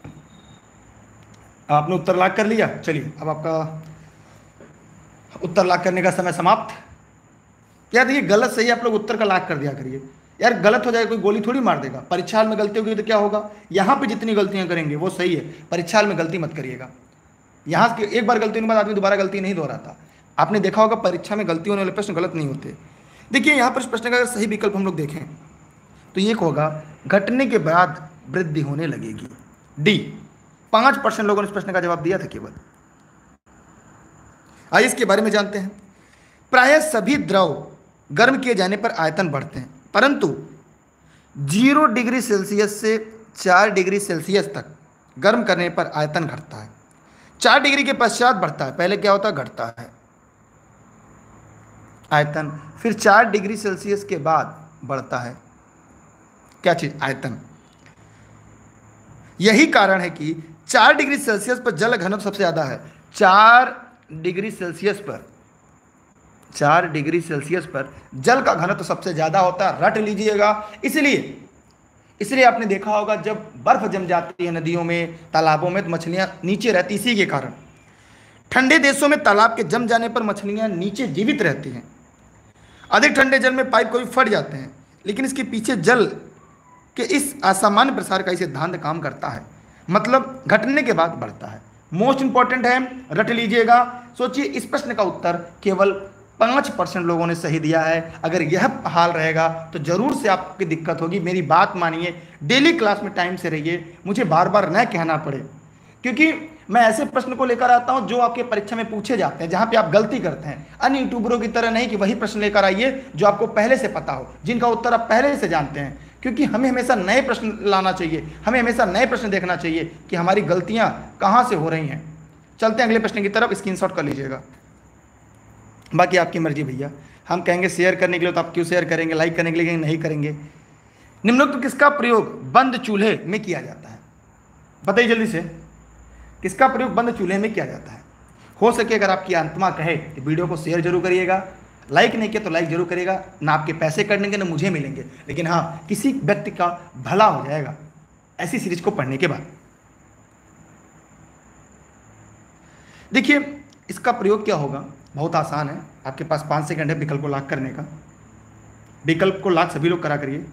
आपने उत्तर लॉक कर लिया। चलिए अब आपका उत्तर लॉक करने का समय समाप्त। यार देखिए, गलत सही आप लोग उत्तर का लॉक कर दिया करिए यार, गलत हो जाएगा कोई गोली थोड़ी मार देगा। परीक्षा हाल में गलती होगी तो क्या होगा? यहाँ पे जितनी गलतियां करेंगे वो सही है, परीक्षा हाल में गलती मत करिएगा। यहाँ एक बार गलती होने के बाद आदमी दोबारा गलती नहीं दोहराता। आपने देखा होगा परीक्षा में गलती होने वाले प्रश्न गलत नहीं होते। देखिए यहाँ पर इस प्रश्न का अगर सही विकल्प हम लोग देखें तो ये होगा घटने के बाद वृद्धि होने लगेगी। डी। 5% लोगों ने इस प्रश्न का जवाब दिया था केवल। आइए इसके बारे में जानते हैं। प्रायः सभी द्रव गर्म किए जाने पर आयतन बढ़ते हैं, परंतु 0 डिग्री सेल्सियस से 4 डिग्री सेल्सियस तक गर्म करने पर आयतन घटता है। 4 डिग्री के पश्चात बढ़ता है, पहले क्या होता है? घटता है आयतन, फिर 4 डिग्री सेल्सियस के बाद बढ़ता है क्या चीज? आयतन। यही कारण है कि 4 डिग्री सेल्सियस पर जल घनत्व सबसे ज्यादा है। 4 डिग्री सेल्सियस पर 4 डिग्री सेल्सियस पर जल का घनत्व सबसे ज्यादा होता है, रट लीजिएगा। इसलिए आपने देखा होगा जब बर्फ जम जाती है नदियों में, तालाबों में, तो मछलियां नीचे रहती, इसी के कारण। ठंडे देशों में तालाब के जम जाने पर मछलियां नीचे जीवित रहती हैं। अधिक ठंडे जल में पाइप कभी फट जाते हैं, लेकिन इसके पीछे जल के इस असामान्य प्रसार का ही सिद्धांत काम करता है, मतलब घटने के बाद बढ़ता है। मोस्ट इंपॉर्टेंट है, रट लीजिएगा। सोचिए इस प्रश्न का उत्तर केवल 5% लोगों ने सही दिया है। अगर यह हाल रहेगा तो जरूर से आपकी दिक्कत होगी। मेरी बात मानिए, डेली क्लास में टाइम से रहिए, मुझे बार बार न कहना पड़े, क्योंकि मैं ऐसे प्रश्न को लेकर आता हूं जो आपके परीक्षा में पूछे जाते हैं, जहां पे आप गलती करते हैं। अन्य यूट्यूबरों की तरह नहीं कि वही प्रश्न लेकर आइए जो आपको पहले से पता हो, जिनका उत्तर आप पहले से जानते हैं, क्योंकि हमें हमेशा नए प्रश्न लाना चाहिए, हमें हमेशा नए प्रश्न देखना चाहिए कि हमारी गलतियां कहां से हो रही हैं। चलते हैं अगले प्रश्न की तरफ, स्क्रीनशॉट कर लीजिएगा। बाकी आपकी मर्जी भैया, हम कहेंगे शेयर करने के लिए तो आप क्यों शेयर करेंगे, लाइक करने के लिए नहीं करेंगे। निम्नोक्त किसका प्रयोग बंद चूल्हे में किया जाता है? बताइए जल्दी से, किसका प्रयोग बंद चूल्हे में किया जाता है? हो सके अगर आपकी आत्मा कहे तो वीडियो को शेयर जरूर करिएगा, लाइक नहीं किया तो लाइक जरूर करिएगा। ना आपके पैसे कटनेंगे ना मुझे मिलेंगे, लेकिन हाँ किसी व्यक्ति का भला हो जाएगा ऐसी सीरीज को पढ़ने के बाद। देखिए इसका प्रयोग क्या होगा, बहुत आसान है। आपके पास 5 सेकंड है विकल्प को लॉक करने का। विकल्प को लॉक सभी लोग करा करिए।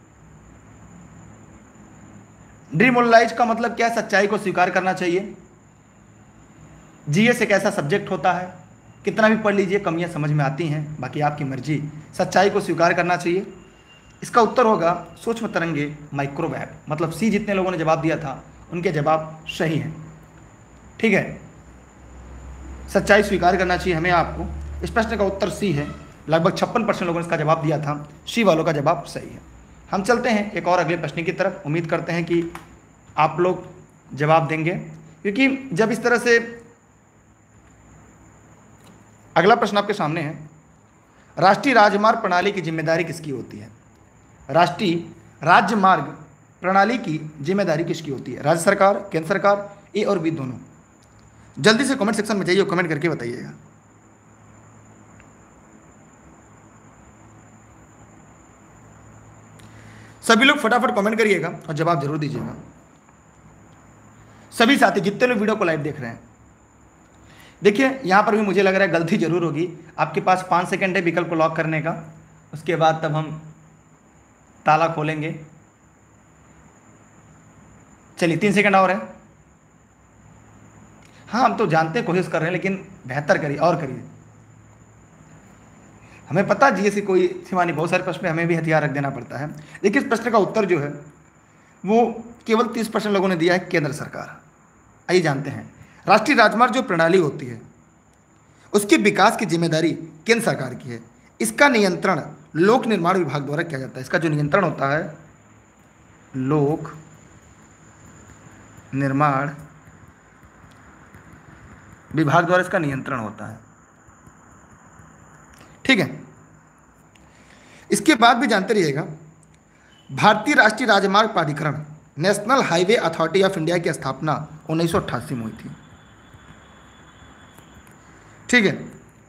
डिमोरलाइज का मतलब क्या है? सच्चाई को स्वीकार करना चाहिए। जीएस एक ऐसा सब्जेक्ट होता है, कितना भी पढ़ लीजिए कमियां समझ में आती हैं, बाकी आपकी मर्जी। सच्चाई को स्वीकार करना चाहिए। इसका उत्तर होगा सूक्ष्म तरंगे माइक्रोवेव, मतलब सी। जितने लोगों ने जवाब दिया था उनके जवाब सही हैं, ठीक है। सच्चाई स्वीकार करना चाहिए हमें, आपको। इस प्रश्न का उत्तर सी है। लगभग 56% लोगों ने इसका जवाब दिया था, सी वालों का जवाब सही है। हम चलते हैं एक और अगले प्रश्न की तरफ। उम्मीद करते हैं कि आप लोग जवाब देंगे, क्योंकि जब इस तरह से अगला प्रश्न आपके सामने है। राष्ट्रीय राजमार्ग प्रणाली की जिम्मेदारी किसकी होती है? राष्ट्रीय राजमार्ग प्रणाली की जिम्मेदारी किसकी होती है? राज्य सरकार, केंद्र सरकार, ए और बी दोनों? जल्दी से कमेंट सेक्शन में जाइए और कमेंट करके बताइएगा। सभी लोग फटाफट कमेंट करिएगा और जवाब जरूर दीजिएगा। सभी साथी जितने लोग वीडियो को लाइव देख रहे हैं, देखिए यहां पर भी मुझे लग रहा है गलती जरूर होगी। आपके पास 5 सेकंड है विकल्प को लॉक करने का, उसके बाद तब हम ताला खोलेंगे। चलिए 3 सेकंड और है। हाँ हम तो जानते हैं, कोशिश कर रहे हैं, लेकिन बेहतर करिए और करिए। हमें पता जी ऐसी कोई सीमा नहीं, बहुत सारे प्रश्न में हमें भी हथियार रख देना पड़ता है। देखिए इस प्रश्न का उत्तर जो है वो केवल 30% लोगों ने दिया है केंद्र सरकार। आइए जानते हैं। राष्ट्रीय राजमार्ग जो प्रणाली होती है उसके विकास की जिम्मेदारी केंद्र सरकार की है। इसका नियंत्रण लोक निर्माण विभाग द्वारा किया जाता है। इसका जो नियंत्रण होता है लोक निर्माण विभाग द्वारा इसका नियंत्रण होता है, ठीक है। इसके बाद भी जानते रहिएगा, भारतीय राष्ट्रीय राजमार्ग प्राधिकरण national highway authority of India की स्थापना 1988 में हुई थी। ठीक है,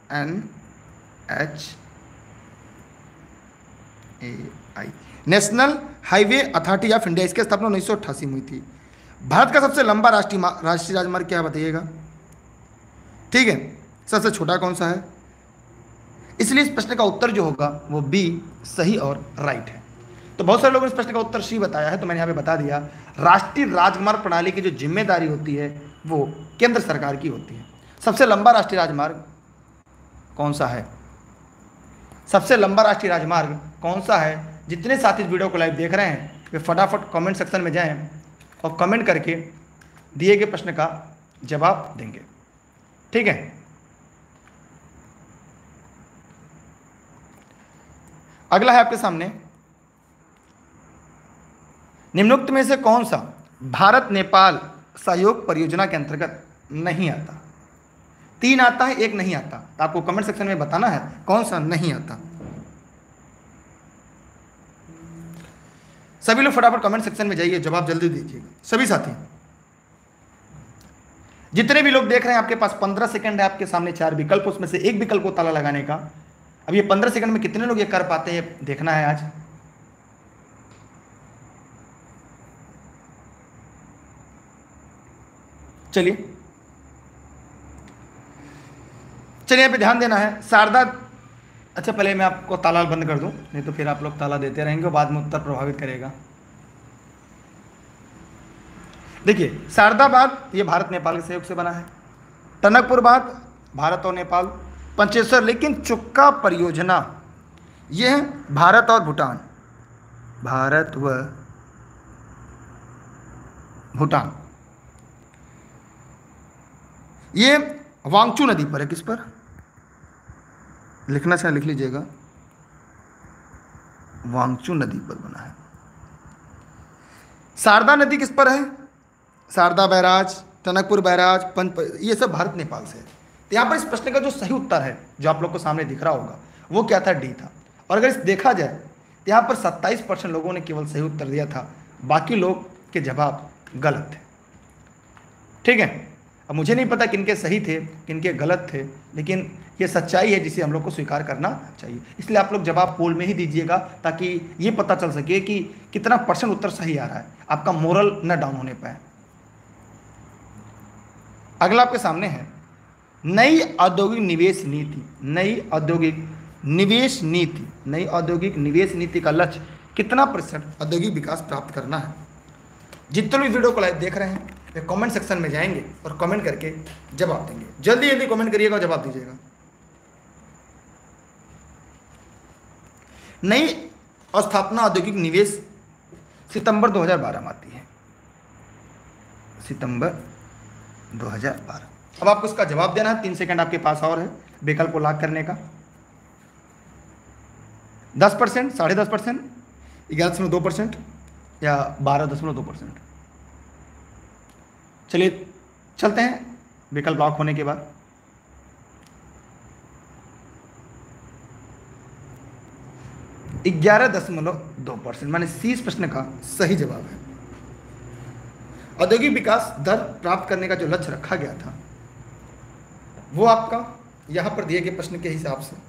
NHAI, national highway authority of India, इसकी स्थापना 1988 में हुई थी। भारत का सबसे लंबा राष्ट्रीय राजमार्ग क्या बताइएगा? ठीक है, सबसे छोटा कौन सा है? इसलिए इस प्रश्न का उत्तर जो होगा वो बी सही और राइट है। तो बहुत सारे लोगों ने इस प्रश्न का उत्तर सी बताया है, तो मैंने यहाँ पे बता दिया। राष्ट्रीय राजमार्ग प्रणाली की जो जिम्मेदारी होती है वो केंद्र सरकार की होती है। सबसे लंबा राष्ट्रीय राजमार्ग कौन सा है? सबसे लंबा राष्ट्रीय राजमार्ग कौन सा है? जितने साथी इस वीडियो को लाइव देख रहे हैं वे फटाफट कमेंट सेक्शन में जाएं और कमेंट करके दिए गए प्रश्न का जवाब देंगे। ठीक है, अगला है आपके सामने, निम्नोक्त में से कौन सा भारत नेपाल सहयोग परियोजना के अंतर्गत नहीं आता? 3 आता है, 1 नहीं आता, तो आपको कमेंट सेक्शन में बताना है कौन सा नहीं आता। सभी लोग फटाफट कमेंट सेक्शन में जाइए, जवाब जल्दी दीजिए सभी साथी। जितने भी लोग देख रहे हैं, आपके पास 15 सेकंड है, आपके सामने 4 विकल्प, उसमें से एक विकल्प को ताला लगाने का। अब ये 15 सेकंड में कितने लोग ये कर पाते हैं देखना है आज। चलिए चलिए, यहाँ पे ध्यान देना है। शारदा, अच्छा पहले मैं आपको ताला बंद कर दूं, नहीं तो फिर आप लोग ताला देते रहेंगे और बाद में उत्तर प्रभावित करेगा। देखिए, शारदा बांध ये भारत नेपाल के सहयोग से बना है। टनकपुर बांध भारत और नेपाल। पंचेश्वर, लेकिन चुक्का परियोजना ये है भारत और भूटान, भारत व भूटान। ये वांगचू नदी पर है। किस पर लिखना चाहे लिख लीजिएगा, वांगचू नदी पर बना है। शारदा नदी किस पर है? शारदा बैराज, टनकपुर बैराज, ये सब भारत नेपाल से है। तो यहाँ पर इस प्रश्न का जो सही उत्तर है, जो आप लोग को सामने दिख रहा होगा, वो क्या था? डी था। और अगर इस देखा जाए तो यहाँ पर 27% लोगों ने केवल सही उत्तर दिया था, बाकी लोग के जवाब गलत थे। ठीक है, अब मुझे नहीं पता किनके सही थे किनके गलत थे, लेकिन ये सच्चाई है जिसे हम लोग को स्वीकार करना चाहिए। इसलिए आप लोग जवाब पोल में ही दीजिएगा, ताकि ये पता चल सके कि कितना % उत्तर सही आ रहा है, आपका मोरल न डाउन होने पाए। अगला आपके सामने है नई औद्योगिक निवेश नीति। नई औद्योगिक निवेश नीति, नई औद्योगिक निवेश नीति का लक्ष्य कितना % औद्योगिक विकास प्राप्त करना है? जितने भी वीडियो को लाइव देख रहे हैं वे कमेंट सेक्शन में जाएंगे और कमेंट करके जवाब देंगे। जल्दी जल्दी कमेंट करिएगा और जवाब दीजिएगा। नई स्थापना औद्योगिक निवेश सितंबर 2012 में आती है, सितंबर 2012। अब आपको इसका जवाब देना है। 3 सेकंड आपके पास और है विकल्प को लॉक करने का। 10%, 10.5%, 11.2% या 12.2%। चलिए चलते हैं विकल्प लॉक होने के बाद। ग्यारह 11.2%, माने 30 प्रश्न का सही जवाब है। औद्योगिक विकास दर प्राप्त करने का जो लक्ष्य रखा गया था वो आपका यहां पर दिए गए प्रश्न के हिसाब से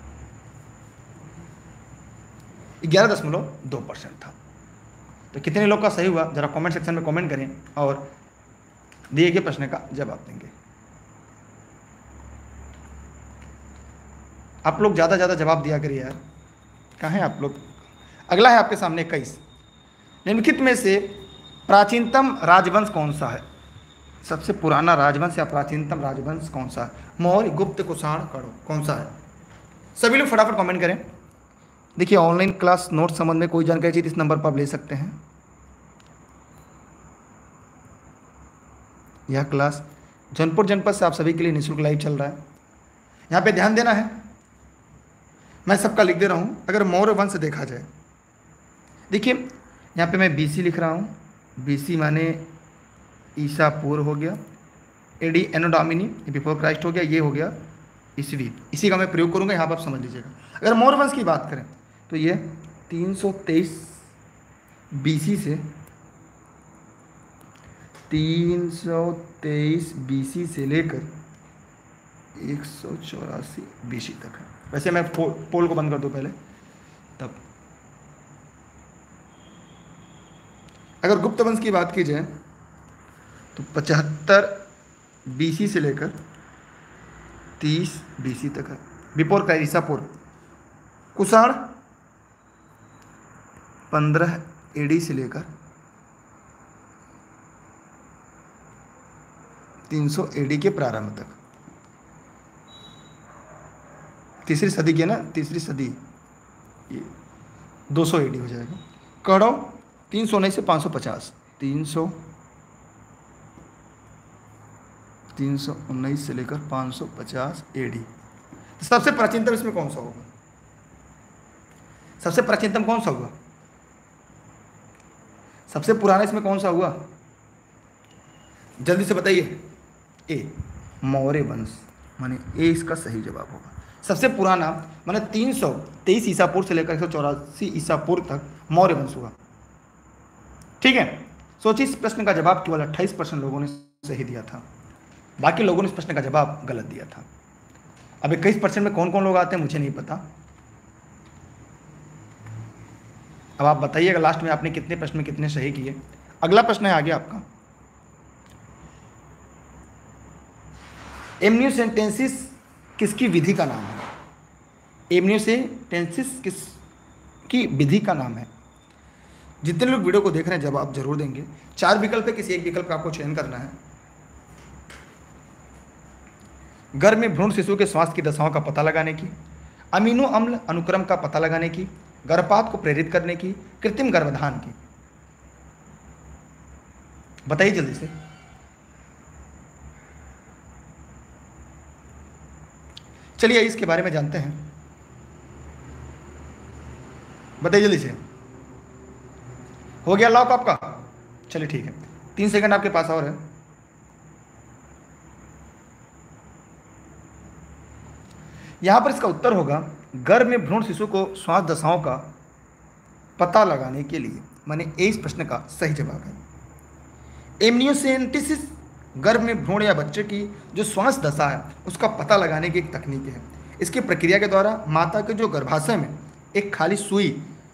11.2% था। तो कितने लोग का सही हुआ जरा कमेंट सेक्शन में कमेंट करें और दिए गए प्रश्न का जवाब देंगे। आप लोग ज़्यादा जवाब दिया करिए यार, कहाँ हैं आप लोग। अगला है आपके सामने 21। निम्नलिखित में से प्राचीनतम राजवंश कौन सा है? सबसे पुराना राजवंश या प्राचीनतम राजवंश कौन सा है? मौर्य, गुप्त, कुषाण, कण्व, कौन सा है? सभी लोग फटाफट कमेंट करें। देखिए, ऑनलाइन क्लास नोट संबंध में कोई जानकारी चाहिए इस नंबर पर आप ले सकते हैं। यह क्लास जौनपुर जनपद से आप सभी के लिए निःशुल्क लाइव चल रहा है। यहाँ पे ध्यान देना है, मैं सबका लिख दे रहा हूँ। अगर मौर्य वंश देखा जाए, देखिए यहाँ पे मैं BC लिख रहा हूँ। BC माने ईसा पूर्व हो गया, AD Anno Domini before Christ हो गया, ये हो गया ईस्वी। इसी का मैं प्रयोग करूँगा, यहाँ पर आप समझ लीजिएगा। अगर मौर्य वंश की बात करें तो ये 323 BC से 323 BC से लेकर 184 BC तक है। वैसे मैं पोल को बंद कर दूं पहले, तब अगर गुप्त वंश की बात की जाए तो 75 BC से लेकर 30 BC तक है, बिफोर क्राइस्ट, ईसा पूर्व। कुषाण 15 AD से लेकर 300 AD के प्रारंभ तक, तीसरी सदी की है ना, तीसरी सदी, ये 200 AD हो जाएगा। कड़व 319 से 550, 319 से लेकर 550 AD। सबसे प्राचीनतम इसमें कौन सा होगा? सबसे प्राचीनतम कौन सा हुआ? सबसे पुराना इसमें कौन सा हुआ? जल्दी से बताइए। ए, मौर्य वंश, माने ए इसका सही जवाब होगा। सबसे पुराना माने 323 ईसा पूर्व से लेकर 184 ईसा पूर्व तक मौर्य वंश हुआ। ठीक है, सोचिए इस प्रश्न का जवाब केवल 28% लोगों ने सही दिया था, बाकी लोगों ने इस प्रश्न का जवाब गलत दिया था। अब 21% में कौन कौन लोग आते हैं मुझे नहीं पता। अब आप बताइएगा लास्ट में आपने कितने प्रश्न में कितने सही किए। अगला प्रश्न है आगे आपका, एमनियोसेंटेंसिस किसकी विधि का नाम है? एमनियोसेंटेंसिस किसकी विधि का नाम है? जितने लोग वीडियो को देख रहे हैं जवाब जरूर देंगे। 4 विकल्प है, किसी एक विकल्प का आपको चयन करना है। गर्भ में भ्रूण शिशु के स्वास्थ्य की दशाओं का पता लगाने की, अमीनो अम्ल अनुक्रम का पता लगाने की, गर्भपात को प्रेरित करने की, कृत्रिम गर्भाधान की। बताइए जल्दी से। चलिए इसके बारे में जानते हैं, बताइए जल्दी से। हो गया लॉक आपका? चलिए ठीक है, 3 सेकंड आपके पास और है। यहां पर इसका उत्तर होगा गर्भ में भ्रूण शिशु को श्वास दशाओं का पता लगाने के लिए, माने ए इस प्रश्न का सही जवाब है। एमनियोसेंटेसिस गर्भ में भ्रूण या बच्चे की जो श्वास दशा है उसका पता लगाने की एक तकनीक है। इसकी प्रक्रिया के द्वारा माता के जो गर्भाशय में एक खाली सुई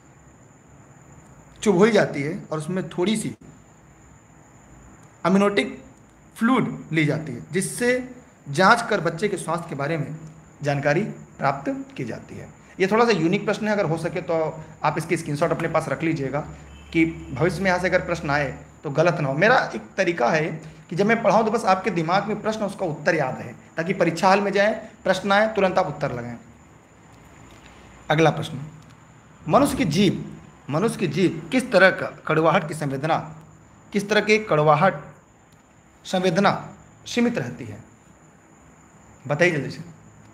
चुभोई जाती है और उसमें थोड़ी सी अमिनोटिक फ्लूइड ली जाती है, जिससे जांच कर बच्चे के स्वास्थ्य के बारे में जानकारी प्राप्त की जाती है। ये थोड़ा सा यूनिक प्रश्न है, अगर हो सके तो आप इसकी स्क्रीनशॉट अपने पास रख लीजिएगा कि भविष्य में यहाँ से अगर प्रश्न आए तो गलत ना हो। मेरा एक तरीका है कि जब मैं पढ़ाऊँ तो बस आपके दिमाग में प्रश्न उसका उत्तर याद है, ताकि परीक्षा हाल में जाए प्रश्न आए तुरंत आप उत्तर लगाएं। अगला प्रश्न, मनुष्य की जीभ किस तरह का कड़वाहट की संवेदना, किस तरह की कड़वाहट संवेदना सीमित रहती है? बताइए जल्दी से।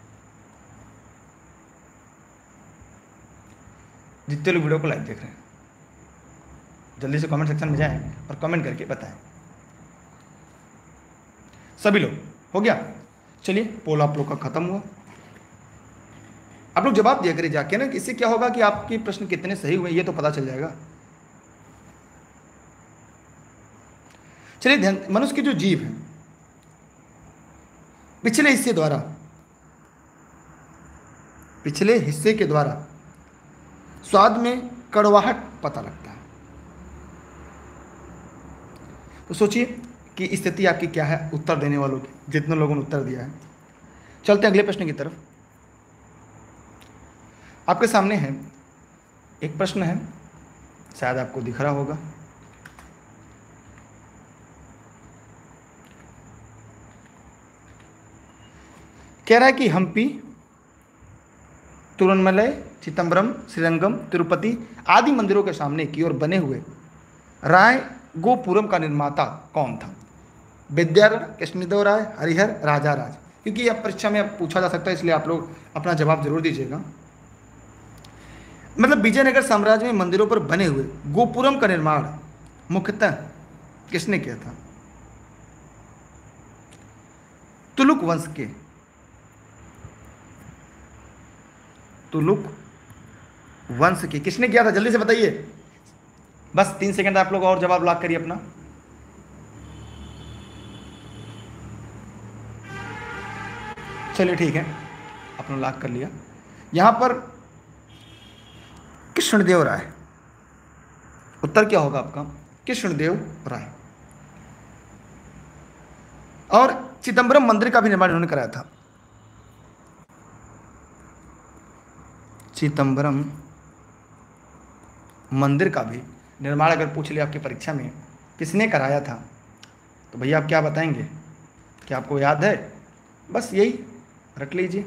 जितने लोग वीडियो को लाइव देख रहे हैं जल्दी से कमेंट सेक्शन में जाएं और कमेंट करके बताएं। सभी लोग हो गया? चलिए पोल आप लोग का खत्म हुआ। आप लोग जवाब दिया करिए जाके ना, इससे क्या होगा कि आपके प्रश्न कितने सही हुए ये तो पता चल जाएगा। चलिए ध्यान, मनुष्य की जो जीभ है पिछले हिस्से के द्वारा स्वाद में कड़वाहट पता लगता है। तो सोचिए कि स्थिति आपकी क्या है उत्तर देने वालों की, जितने लोगों ने उत्तर दिया है। चलते हैं अगले प्रश्न की तरफ। आपके सामने है एक प्रश्न है, शायद आपको दिख रहा होगा। कह रहा है कि हम्पी, तिरुवन्नमलई, चिदम्बरम, श्रीरंगम, तिरुपति आदि मंदिरों के सामने की ओर बने हुए राय गोपुरम का निर्माता कौन था? विद्यारण, कृष्णदेव राय, हरिहर, राजाराज। क्योंकि यह परीक्षा में पूछा जा सकता है, इसलिए आप लोग अपना जवाब जरूर दीजिएगा। मतलब विजयनगर साम्राज्य में मंदिरों पर बने हुए गोपुरम का निर्माण मुख्यतः किसने किया था? तुलुक वंश के, तुलुक वंश के किसने किया था? जल्दी से बताइए, बस 3 सेकंड आप लोग और जवाब लॉक करिए अपना। चलिए ठीक है, अपना लॉक कर लिया। यहां पर कृष्णदेव राय, उत्तर क्या होगा आपका? कृष्णदेव राय। और चिदंबरम मंदिर का भी निर्माण इन्होंने कराया था। चिदंबरम मंदिर का भी निर्माण अगर पूछ लिया आपकी परीक्षा में किसने कराया था, तो भैया आप क्या बताएंगे? क्या आपको याद है? बस यही रट लीजिए।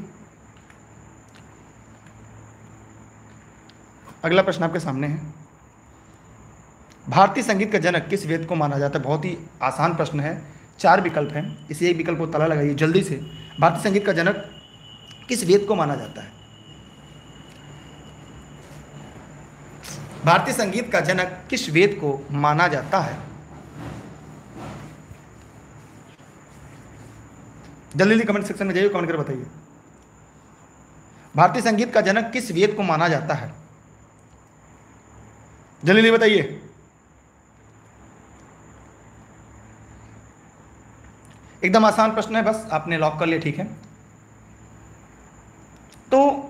अगला प्रश्न आपके सामने है, भारतीय संगीत का जनक किस वेद को माना जाता है? बहुत ही आसान प्रश्न है, 4 विकल्प हैं, इसी एक विकल्प को ताला लगाइए जल्दी से। भारतीय संगीत का जनक किस वेद को माना जाता है? भारतीय संगीत का जनक किस वेद को माना जाता है? जल्दी जल्दी कमेंट सेक्शन में जाइए, कमेंट कर बताइए। भारतीय संगीत का जनक किस वेद को माना जाता है? जल्दी जल्दी बताइए। एकदम आसान प्रश्न है, बस आपने लॉक कर लिया, ठीक है। तो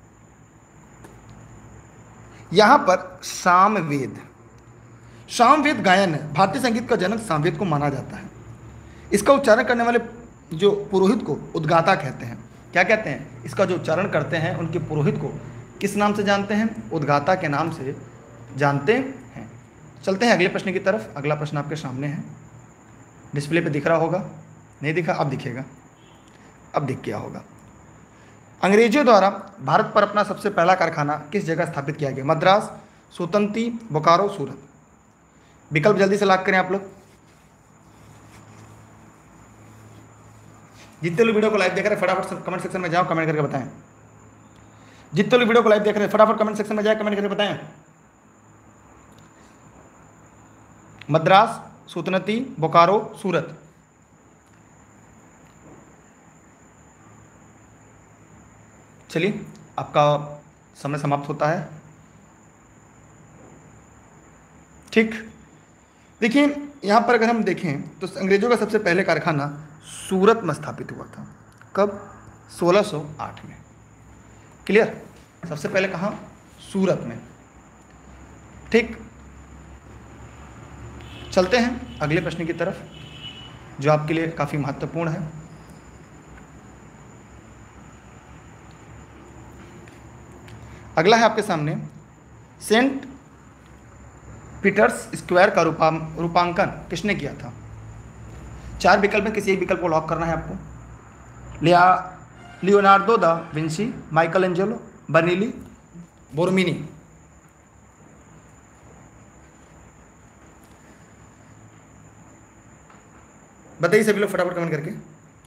यहां पर सामवेद, सामवेद गायन है, भारतीय संगीत का जनक सामवेद को माना जाता है। इसका उच्चारण करने वाले जो पुरोहित को उद्गाता कहते हैं। क्या कहते हैं? इसका जो उच्चारण करते हैं उनके पुरोहित को किस नाम से जानते हैं? उद्गाता के नाम से जानते हैं। चलते हैं अगले प्रश्न की तरफ। अगला प्रश्न आपके सामने है, डिस्प्ले पे दिख रहा होगा, नहीं दिखा? अब दिखेगा, अब दिख गया होगा। अंग्रेजों द्वारा भारत पर अपना सबसे पहला कारखाना किस जगह स्थापित किया गया? मद्रास, सुतंती, बोकारो, सूरत। विकल्प जल्दी से लॉक करें आप लोग। जितने लोग वीडियो को लाइव देख रहे हैं फटाफट कमेंट सेक्शन में जाओ, कमेंट करके बताएं। जितने लोग वीडियो को लाइव देख रहे हैं फटाफट कमेंट सेक्शन में जाए, कमेंट करके बताएं। मद्रास, सुतनती, बोकारो, सूरत। चलिए, आपका समय समाप्त होता है। ठीक, देखिए यहाँ पर अगर हम देखें तो अंग्रेजों का सबसे पहले कारखाना सूरत में स्थापित हुआ था। कब? 1608 में। क्लियर? सबसे पहले कहाँ? सूरत में। ठीक, चलते हैं अगले प्रश्न की तरफ जो आपके लिए काफ़ी महत्वपूर्ण है। अगला है आपके सामने, सेंट पीटर्स स्क्वायर का रूपांकन किसने किया था? 4 विकल्प में किसी एक विकल्प को लॉक करना है आपको। Leonardo da Vinci, Michelangelo, Bernini, Borromini. बताइए सभी लोग फटाफट कमेंट करके।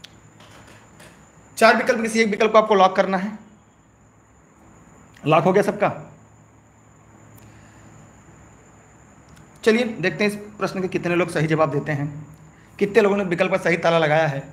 4 विकल्प में किसी एक विकल्प को आपको लॉक करना है। लॉक हो गया सबका? चलिए देखते हैं इस प्रश्न के कितने लोग सही जवाब देते हैं, कितने लोगों ने विकल्प का सही ताला लगाया है।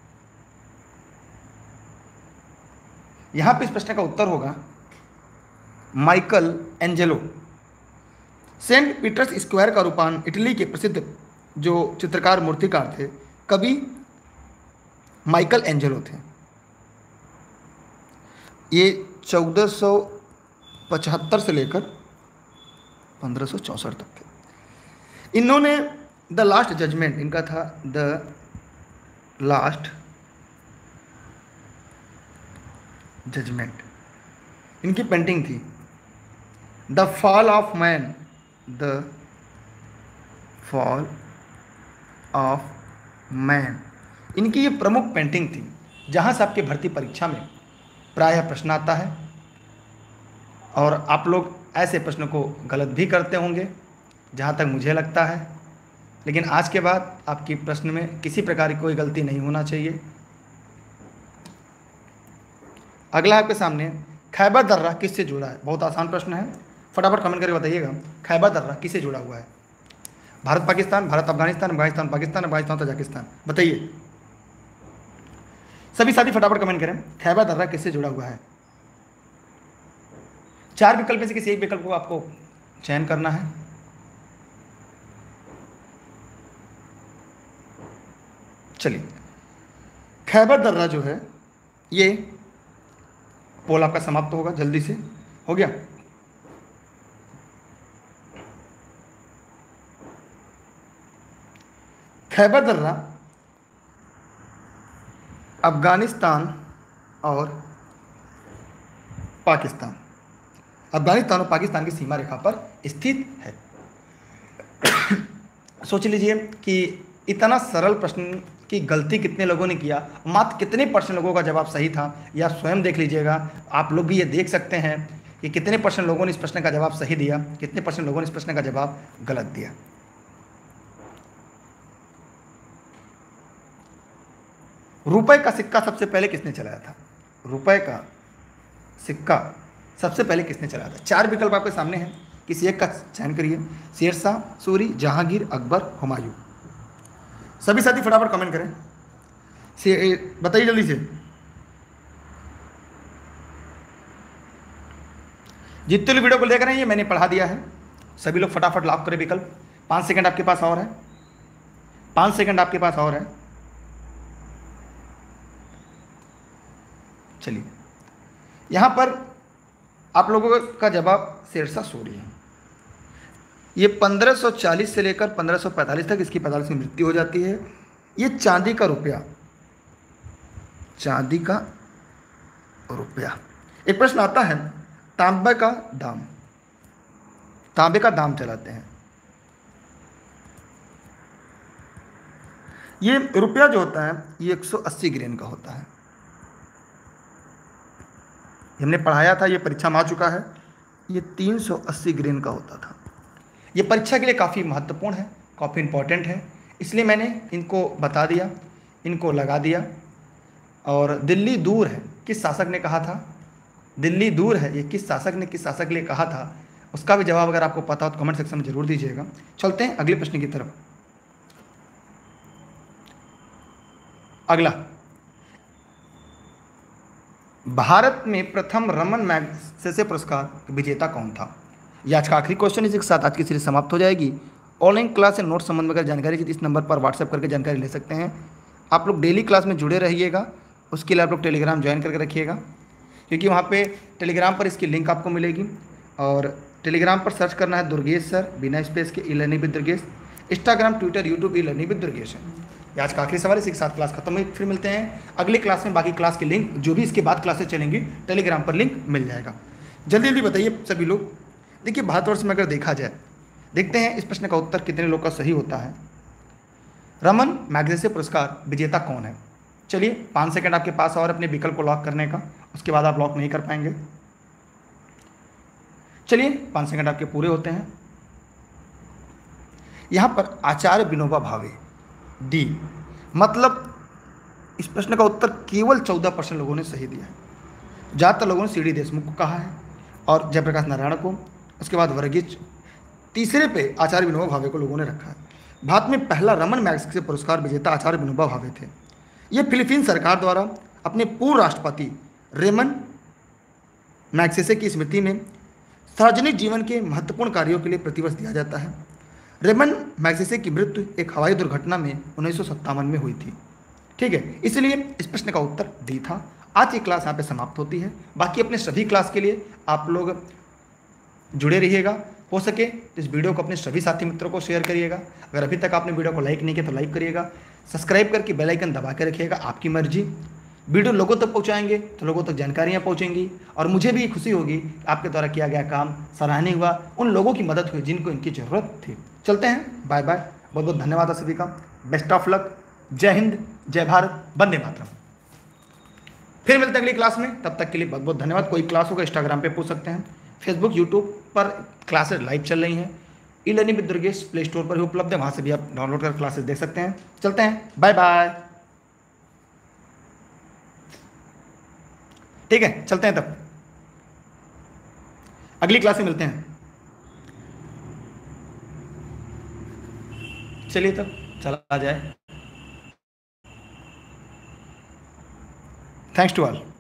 यहां पे इस प्रश्न का उत्तर होगा Michelangelo. Saint Peter's Square का रूपांतरण इटली के प्रसिद्ध जो चित्रकार मूर्तिकार थे, कवि माइकल एंजेलो थे। ये 1475 से लेकर 1564 तक थे। इन्होंने द लास्ट जजमेंट, इनका था द लास्ट जजमेंट, इनकी पेंटिंग थी। The fall of man, the fall of man, इनकी ये प्रमुख पेंटिंग थी, जहाँ से आपके भर्ती परीक्षा में प्रायः प्रश्न आता है। और आप लोग ऐसे प्रश्न को गलत भी करते होंगे जहाँ तक मुझे लगता है, लेकिन आज के बाद आपकी प्रश्न में किसी प्रकार की कोई गलती नहीं होना चाहिए। अगला आपके सामने, खैबर दर्रा किससे जुड़ा है? बहुत आसान प्रश्न है, फटाफट कमेंट करके बताइएगा। खैबर दर्रा किससे जुड़ा हुआ है? भारत पाकिस्तान, भारत अफगानिस्तान, अफगानिस्तान पाकिस्तान, अफगानिस्तान तजाकिस्तान। बताइए सभी साथी फटाफट कमेंट करें, खैबर दर्रा किससे जुड़ा हुआ है? 4 विकल्प में से किसी एक विकल्प को आपको चयन करना है। चलिए, खैबर दर्रा जो है ये पोल आपका समाप्त होगा, जल्दी से हो गया। खैबर दर्रा अफगानिस्तान और पाकिस्तान, अफगानिस्तान और पाकिस्तान की सीमा रेखा पर स्थित है। सोच लीजिए कि इतना सरल प्रश्न की गलती कितने लोगों ने किया, मात्र कितने परसेंट लोगों का जवाब सही था, या स्वयं देख लीजिएगा। आप लोग भी ये देख सकते हैं कि कितने परसेंट लोगों ने इस प्रश्न का जवाब सही दिया, कितने परसेंट लोगों ने इस प्रश्न का जवाब गलत दिया। रुपए का सिक्का सबसे पहले किसने चलाया था? रुपए का सिक्का सबसे पहले किसने चलाया था? 4 विकल्प आपके सामने हैं, किसी एक का चयन करिए। शेरशाह सूरी, जहांगीर, अकबर, हुमायूं। सभी साथी फटाफट कमेंट करें, बताइए जल्दी से। जितने लोग वीडियो को देख रहे हैं, ये मैंने पढ़ा दिया है, सभी लोग फटाफट लॉक करें विकल्प। 5 सेकंड आपके पास और है, 5 सेकंड आपके पास और है। चलिए, यहां पर आप लोगों का जवाब शेरशाह सूरी है। ये 1540 से लेकर 1545 तक इसकी 45 में मृत्यु हो जाती है। ये चांदी का रुपया, चांदी का रुपया। एक प्रश्न आता है, तांबे का दाम, तांबे का दाम चलाते हैं। ये रुपया जो होता है ये 180 ग्रेन का होता है। हमने पढ़ाया था, ये परीक्षा में आ चुका है, ये 380 ग्रेन का होता था। ये परीक्षा के लिए काफ़ी महत्वपूर्ण है, काफ़ी इंपॉर्टेंट है, इसलिए मैंने इनको बता दिया, इनको लगा दिया। और दिल्ली दूर है, किस शासक ने कहा था? दिल्ली दूर है, ये किस शासक ने, किस शासक के लिए कहा था? उसका भी जवाब अगर आपको पता हो तो कमेंट सेक्शन में जरूर दीजिएगा। चलते हैं अगले प्रश्न की तरफ। अगला, भारत में प्रथम रमन मैग्सेसे पुरस्कार विजेता कौन था? यह आज का आखिरी क्वेश्चन, इसी के साथ आज की सीरीज समाप्त हो जाएगी। ऑनलाइन क्लास या नोट संबंध में अगर जानकारी चाहिए, इस नंबर पर व्हाट्सएप करके जानकारी ले सकते हैं। आप लोग डेली क्लास में जुड़े रहिएगा, उसके लिए आप लोग टेलीग्राम ज्वाइन करके रखिएगा, क्योंकि वहाँ पे टेलीग्राम पर इसकी लिंक आपको मिलेगी। और टेलीग्राम पर सर्च करना है दुर्गेश सर, बिना स्पेस के, e learning with Durgesh. Instagram, Twitter, YouTube e learning with Durgesh है। आज का आखिरी सवाल, इसी के साथ क्लास खत्म हुई। फिर मिलते हैं अगली क्लास में। बाकी क्लास की लिंक, जो भी इसके बाद क्लासेस चलेंगी, टेलीग्राम पर लिंक मिल जाएगा। जल्दी जल्दी बताइए सभी लोग। देखिए, भारतवर्ष में अगर देखा जाए, देखते हैं इस प्रश्न का उत्तर कितने लोग का सही होता है। रमन मैग्सेसे पुरस्कार विजेता कौन है? चलिए, 5 सेकंड आपके पास और अपने विकल्प को लॉक करने का, उसके बाद आप लॉक नहीं कर पाएंगे। चलिए, 5 सेकंड आपके पूरे होते हैं। यहां पर आचार्य विनोबा भावे, डी, मतलब इस प्रश्न का उत्तर केवल 14% लोगों ने सही दिया है। ज़्यादातर लोगों ने सी डी देशमुख को कहा है और जयप्रकाश नारायण को, उसके बाद वर्गीज, तीसरे पे आचार्य विनोबा भावे को लोगों ने रखा है। भारत में पहला रमन मैग्सेसे पुरस्कार विजेता आचार्य विनोबा भावे थे। ये फिलीपीन सरकार द्वारा अपने पूर्व राष्ट्रपति रेमन मैग्सेसे की स्मृति में सार्वजनिक जीवन के महत्वपूर्ण कार्यों के लिए प्रतिवर्ष दिया जाता है। रेमन मैग्सेसे की मृत्यु एक हवाई दुर्घटना में 1957 में हुई थी। ठीक है, इसलिए इस प्रश्न का उत्तर डी था। आज की क्लास यहाँ पे समाप्त होती है। बाकी अपने सभी क्लास के लिए आप लोग जुड़े रहिएगा। हो सके तो इस वीडियो को अपने सभी साथी मित्रों को शेयर करिएगा। अगर अभी तक आपने वीडियो को लाइक नहीं किया तो लाइक करिएगा, सब्सक्राइब करके बेल आइकन दबा के रखिएगा, आपकी मर्जी। वीडियो लोगों तक पहुंचाएंगे तो लोगों तक जानकारियां पहुंचेंगी और मुझे भी खुशी होगी, आपके द्वारा किया गया काम सराहनीय हुआ, उन लोगों की मदद हुई जिनको इनकी ज़रूरत थी। चलते हैं, बाय बाय, बहुत बहुत धन्यवाद सभी का, बेस्ट ऑफ लक, जय हिंद, जय भारत, वंदे मातरम। फिर मिलते हैं अगली क्लास में, तब तक के लिए बहुत बहुत धन्यवाद। कोई क्लास होगा इंस्टाग्राम पे पूछ सकते हैं, फेसबुक, यूट्यूब पर क्लासेस लाइव चल रही हैं। E learning with Durgesh play store पर ही उपलब्ध है, वहाँ से भी आप डाउनलोड कर क्लासेस देख सकते हैं। चलते हैं, बाय बाय। ठीक है, चलते हैं, तब अगली क्लास में मिलते हैं। चलिए तब चला जाए। Thanks to all.